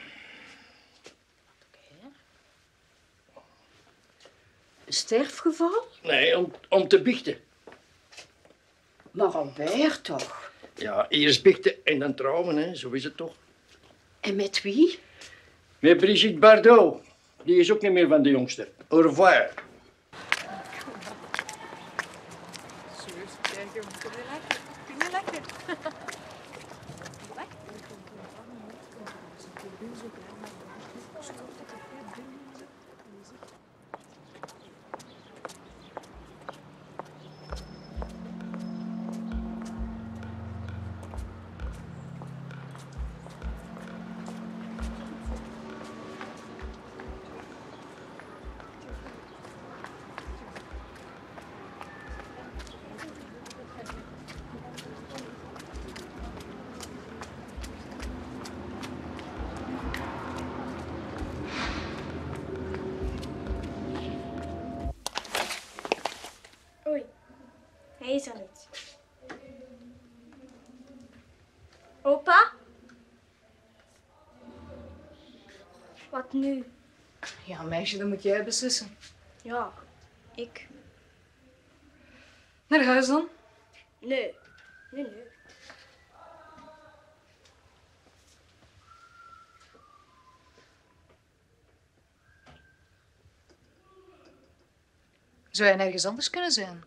Een sterfgeval? Nee, om te biechten. Maar Albert toch? Ja, eerst biechten en dan trouwen, hè. Zo is het toch. En met wie? Met Brigitte Bardot. Die is ook niet meer van de jongste. Au revoir. Kun je lekker? Oei, hij is er niet. Opa? Wat nu? Ja, meisje, dat moet jij beslissen. Ja, ik. Naar huis dan? Nee. Zou jij nergens anders kunnen zijn?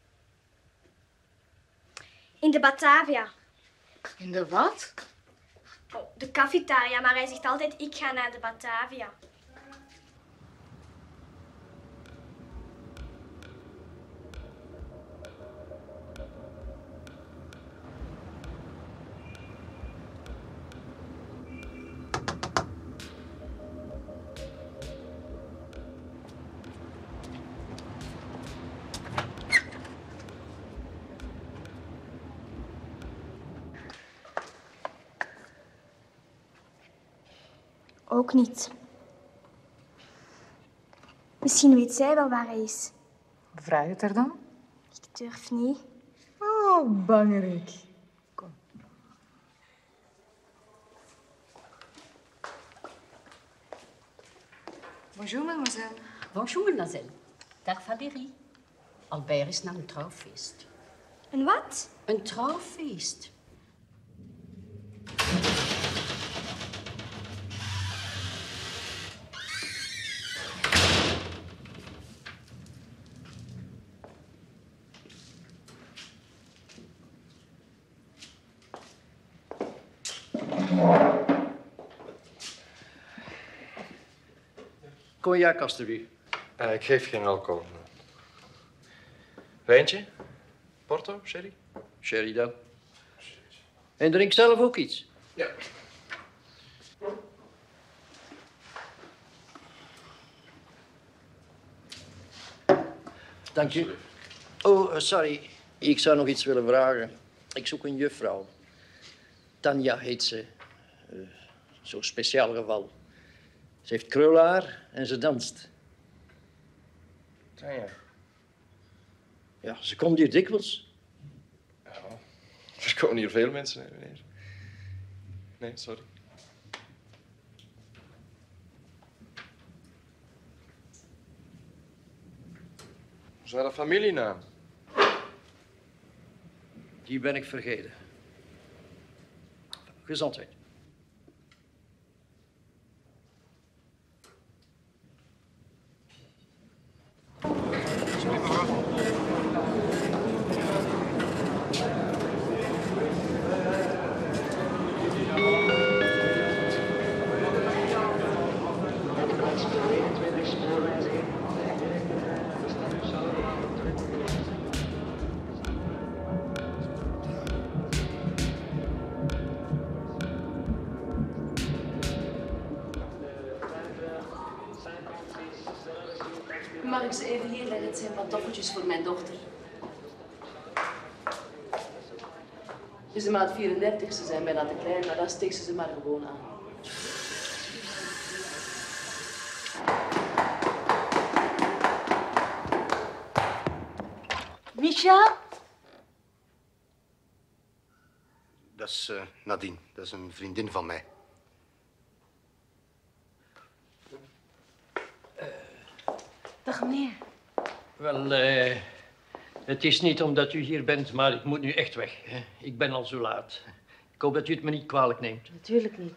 In de Batavia. In de wat? Oh, de cafetaria, maar hij zegt altijd, ik ga naar de Batavia. Ook niet. Misschien weet zij wel waar hij is. Vraag het er dan? Ik durf niet. Oh, bangerik. Kom. Bonjour, mademoiselle. Bonjour, mademoiselle. Dag, Valérie. Albert is naar een trouwfeest. Een wat? Een trouwfeest. Cognac, alstublieft. Ik geef geen alcohol. Wijntje? Porto? Sherry? Sherry dan. En drink zelf ook iets. Ja. Dank u. Oh, sorry. Ik zou nog iets willen vragen. Ik zoek een juffrouw. Tanja heet ze. Zo'n speciaal geval. Ze heeft krulhaar en ze danst. Tanja. Ja, ze komt hier dikwijls. Ja, er komen hier veel mensen, meneer. Nee, sorry. Is dat een familienaam? Die ben ik vergeten. Gezondheid. Mag ik ze even hier leggen? Het zijn pantoffeltjes voor mijn dochter. Het is de maat 34, ze zijn bijna te klein, maar dan steekt ze maar gewoon aan. Michel? Dat is Nadine. Dat is een vriendin van mij. Dag meneer. Wel, het is niet omdat u hier bent, maar ik moet nu echt weg. Hè. Ik ben al zo laat. Ik hoop dat u het me niet kwalijk neemt. Natuurlijk niet.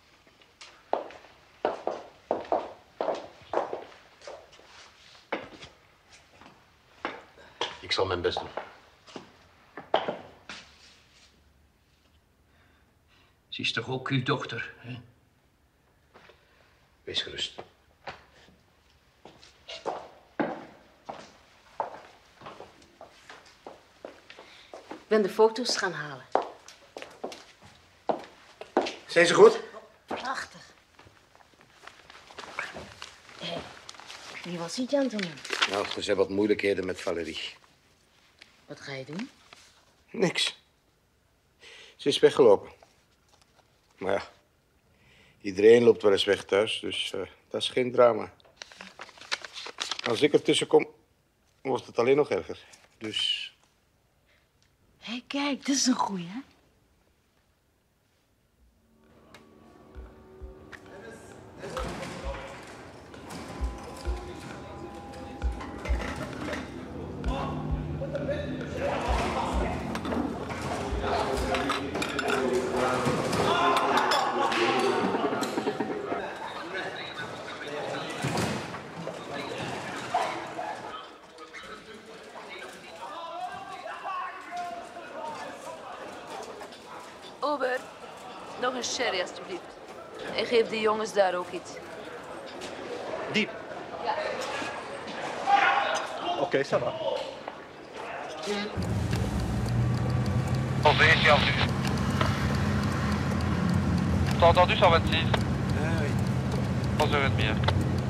Ik zal mijn best doen. Ze is toch ook uw dochter, hè? Wees gerust. Ik ben de foto's gaan halen. Zijn ze goed? Prachtig. Wie was die gentleman? Nou, er zijn wat moeilijkheden met Valerie. Wat ga je doen? Niks. Ze is weggelopen. Maar ja, iedereen loopt wel eens weg thuis, dus dat is geen drama. Als ik ertussen kom, wordt het alleen nog erger. Dus... Hé, kijk, dit is een goeie, hè? Ober, nog een sherry alstublieft. En geef de jongens daar ook iets. Diep. Ja. Oké, ça va. Attendez, j'ai entendu. T'as entendu 126? Oui. 11h30.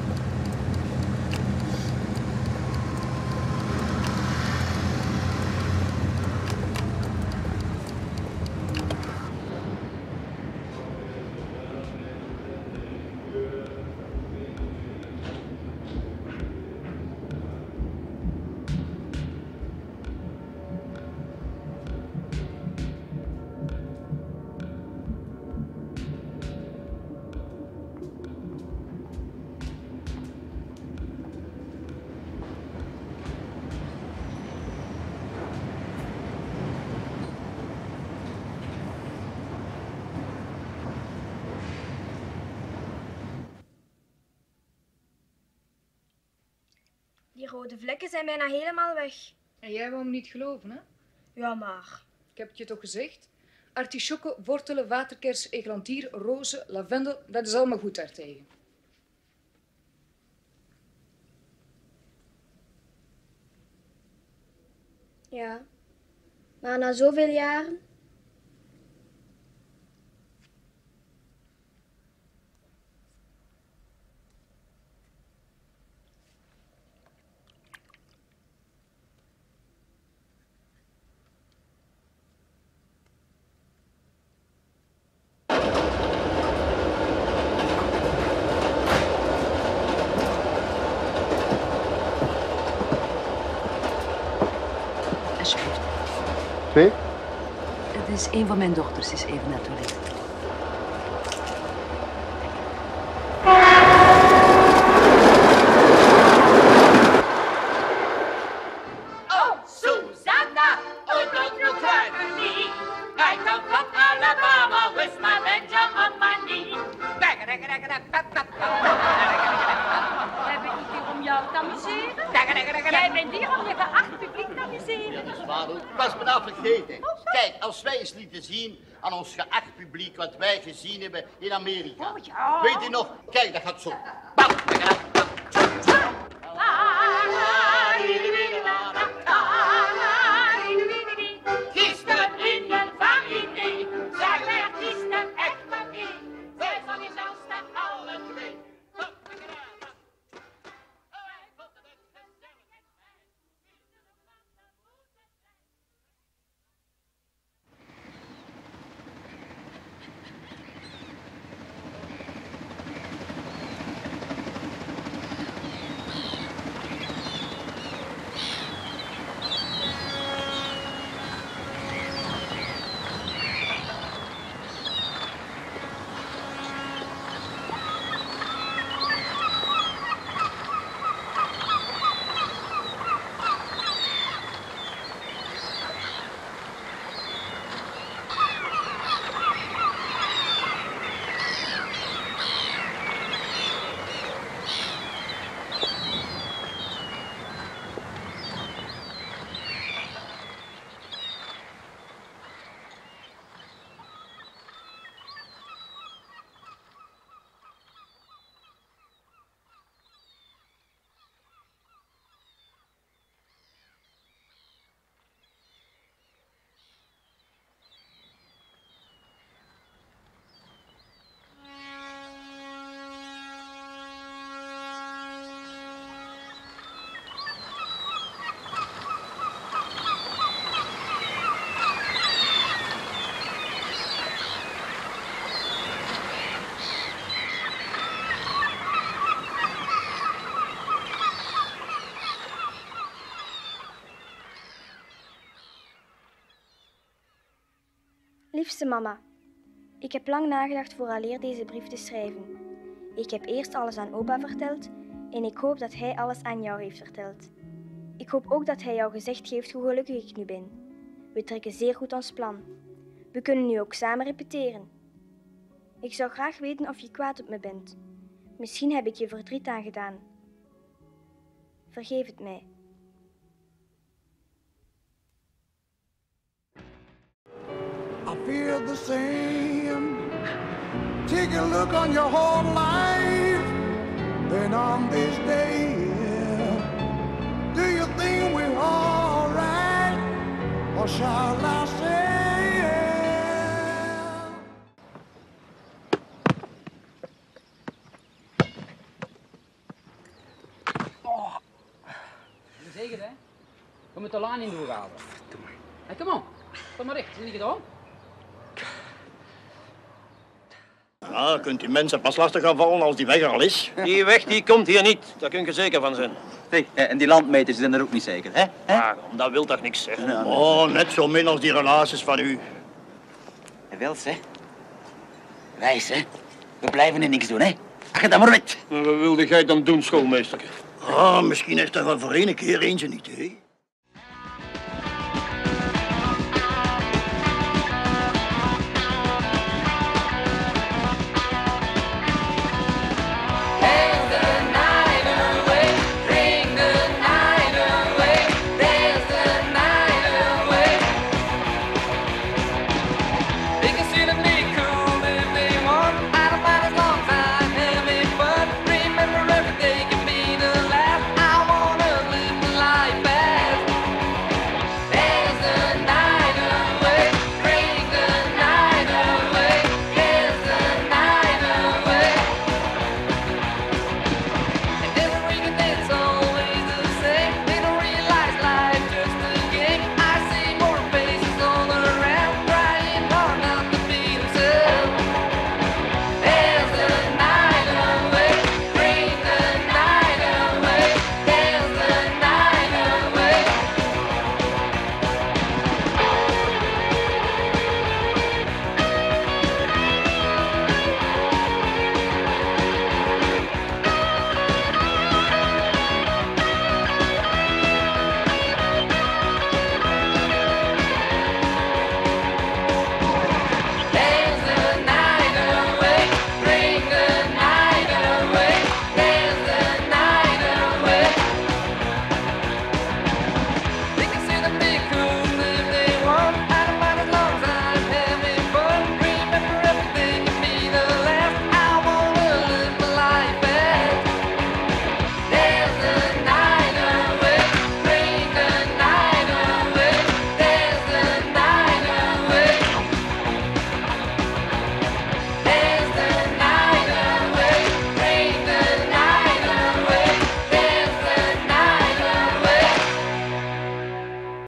Die rode vlekken zijn bijna helemaal weg. En jij wou me niet geloven, hè? Ja, maar... Ik heb het je toch gezegd? Artisjokken, wortelen, waterkers, eglantier, rozen, lavendel, dat is allemaal goed daartegen. Ja. Maar na zoveel jaren... Alsjeblieft. Twee? Het is een van mijn dochters, is even naar het toilet. Oh, Susanna, oh, don't you cry for me. I come from Alabama with my banjo on my knee. Heb ik niet hier om jou te amuseren? Jij bent hier om je geacht publiek te amuseren. Dat is waar, hoor. Ik was me nou vergeten. Kijk, als wij eens lieten zien aan ons geacht publiek wat wij gezien hebben in Amerika. Oh, ja. Weet u nog? Kijk, dat gaat zo. Gisteren in een familie zijn wij artiesten echt maar één. Wij van je zelfstem alle twee. Liefste mama, ik heb lang nagedacht vooraleer deze brief te schrijven. Ik heb eerst alles aan opa verteld en ik hoop dat hij alles aan jou heeft verteld. Ik hoop ook dat hij jou gezegd heeft hoe gelukkig ik nu ben. We trekken zeer goed ons plan. We kunnen nu ook samen repeteren. Ik zou graag weten of je kwaad op me bent. Misschien heb ik je verdriet aangedaan. Vergeef het mij. I feel the same. Take a look on your whole life. Then on this day, do you think we're all right? Or shall I say? Zeker, hè? We moeten de laan in doorgaan. Hé, kom op. Kom maar recht. Is het niet gedaan? Ja, kunt die mensen pas lastig gaan vallen als die weg er al is. Die weg die komt hier niet, daar kun je zeker van zijn. Hey, en die landmeters zijn er ook niet zeker, hè? Ja, dat wil toch niks zeggen? Oh, net zo min als die relaties van u. En wel, hè? Wijs, hè? We blijven er niks doen, hè? Ach, je dat maar met. Wat wilde jij dan doen, schoolmeester? Ah, misschien is dat wel voor één keer eens een idee.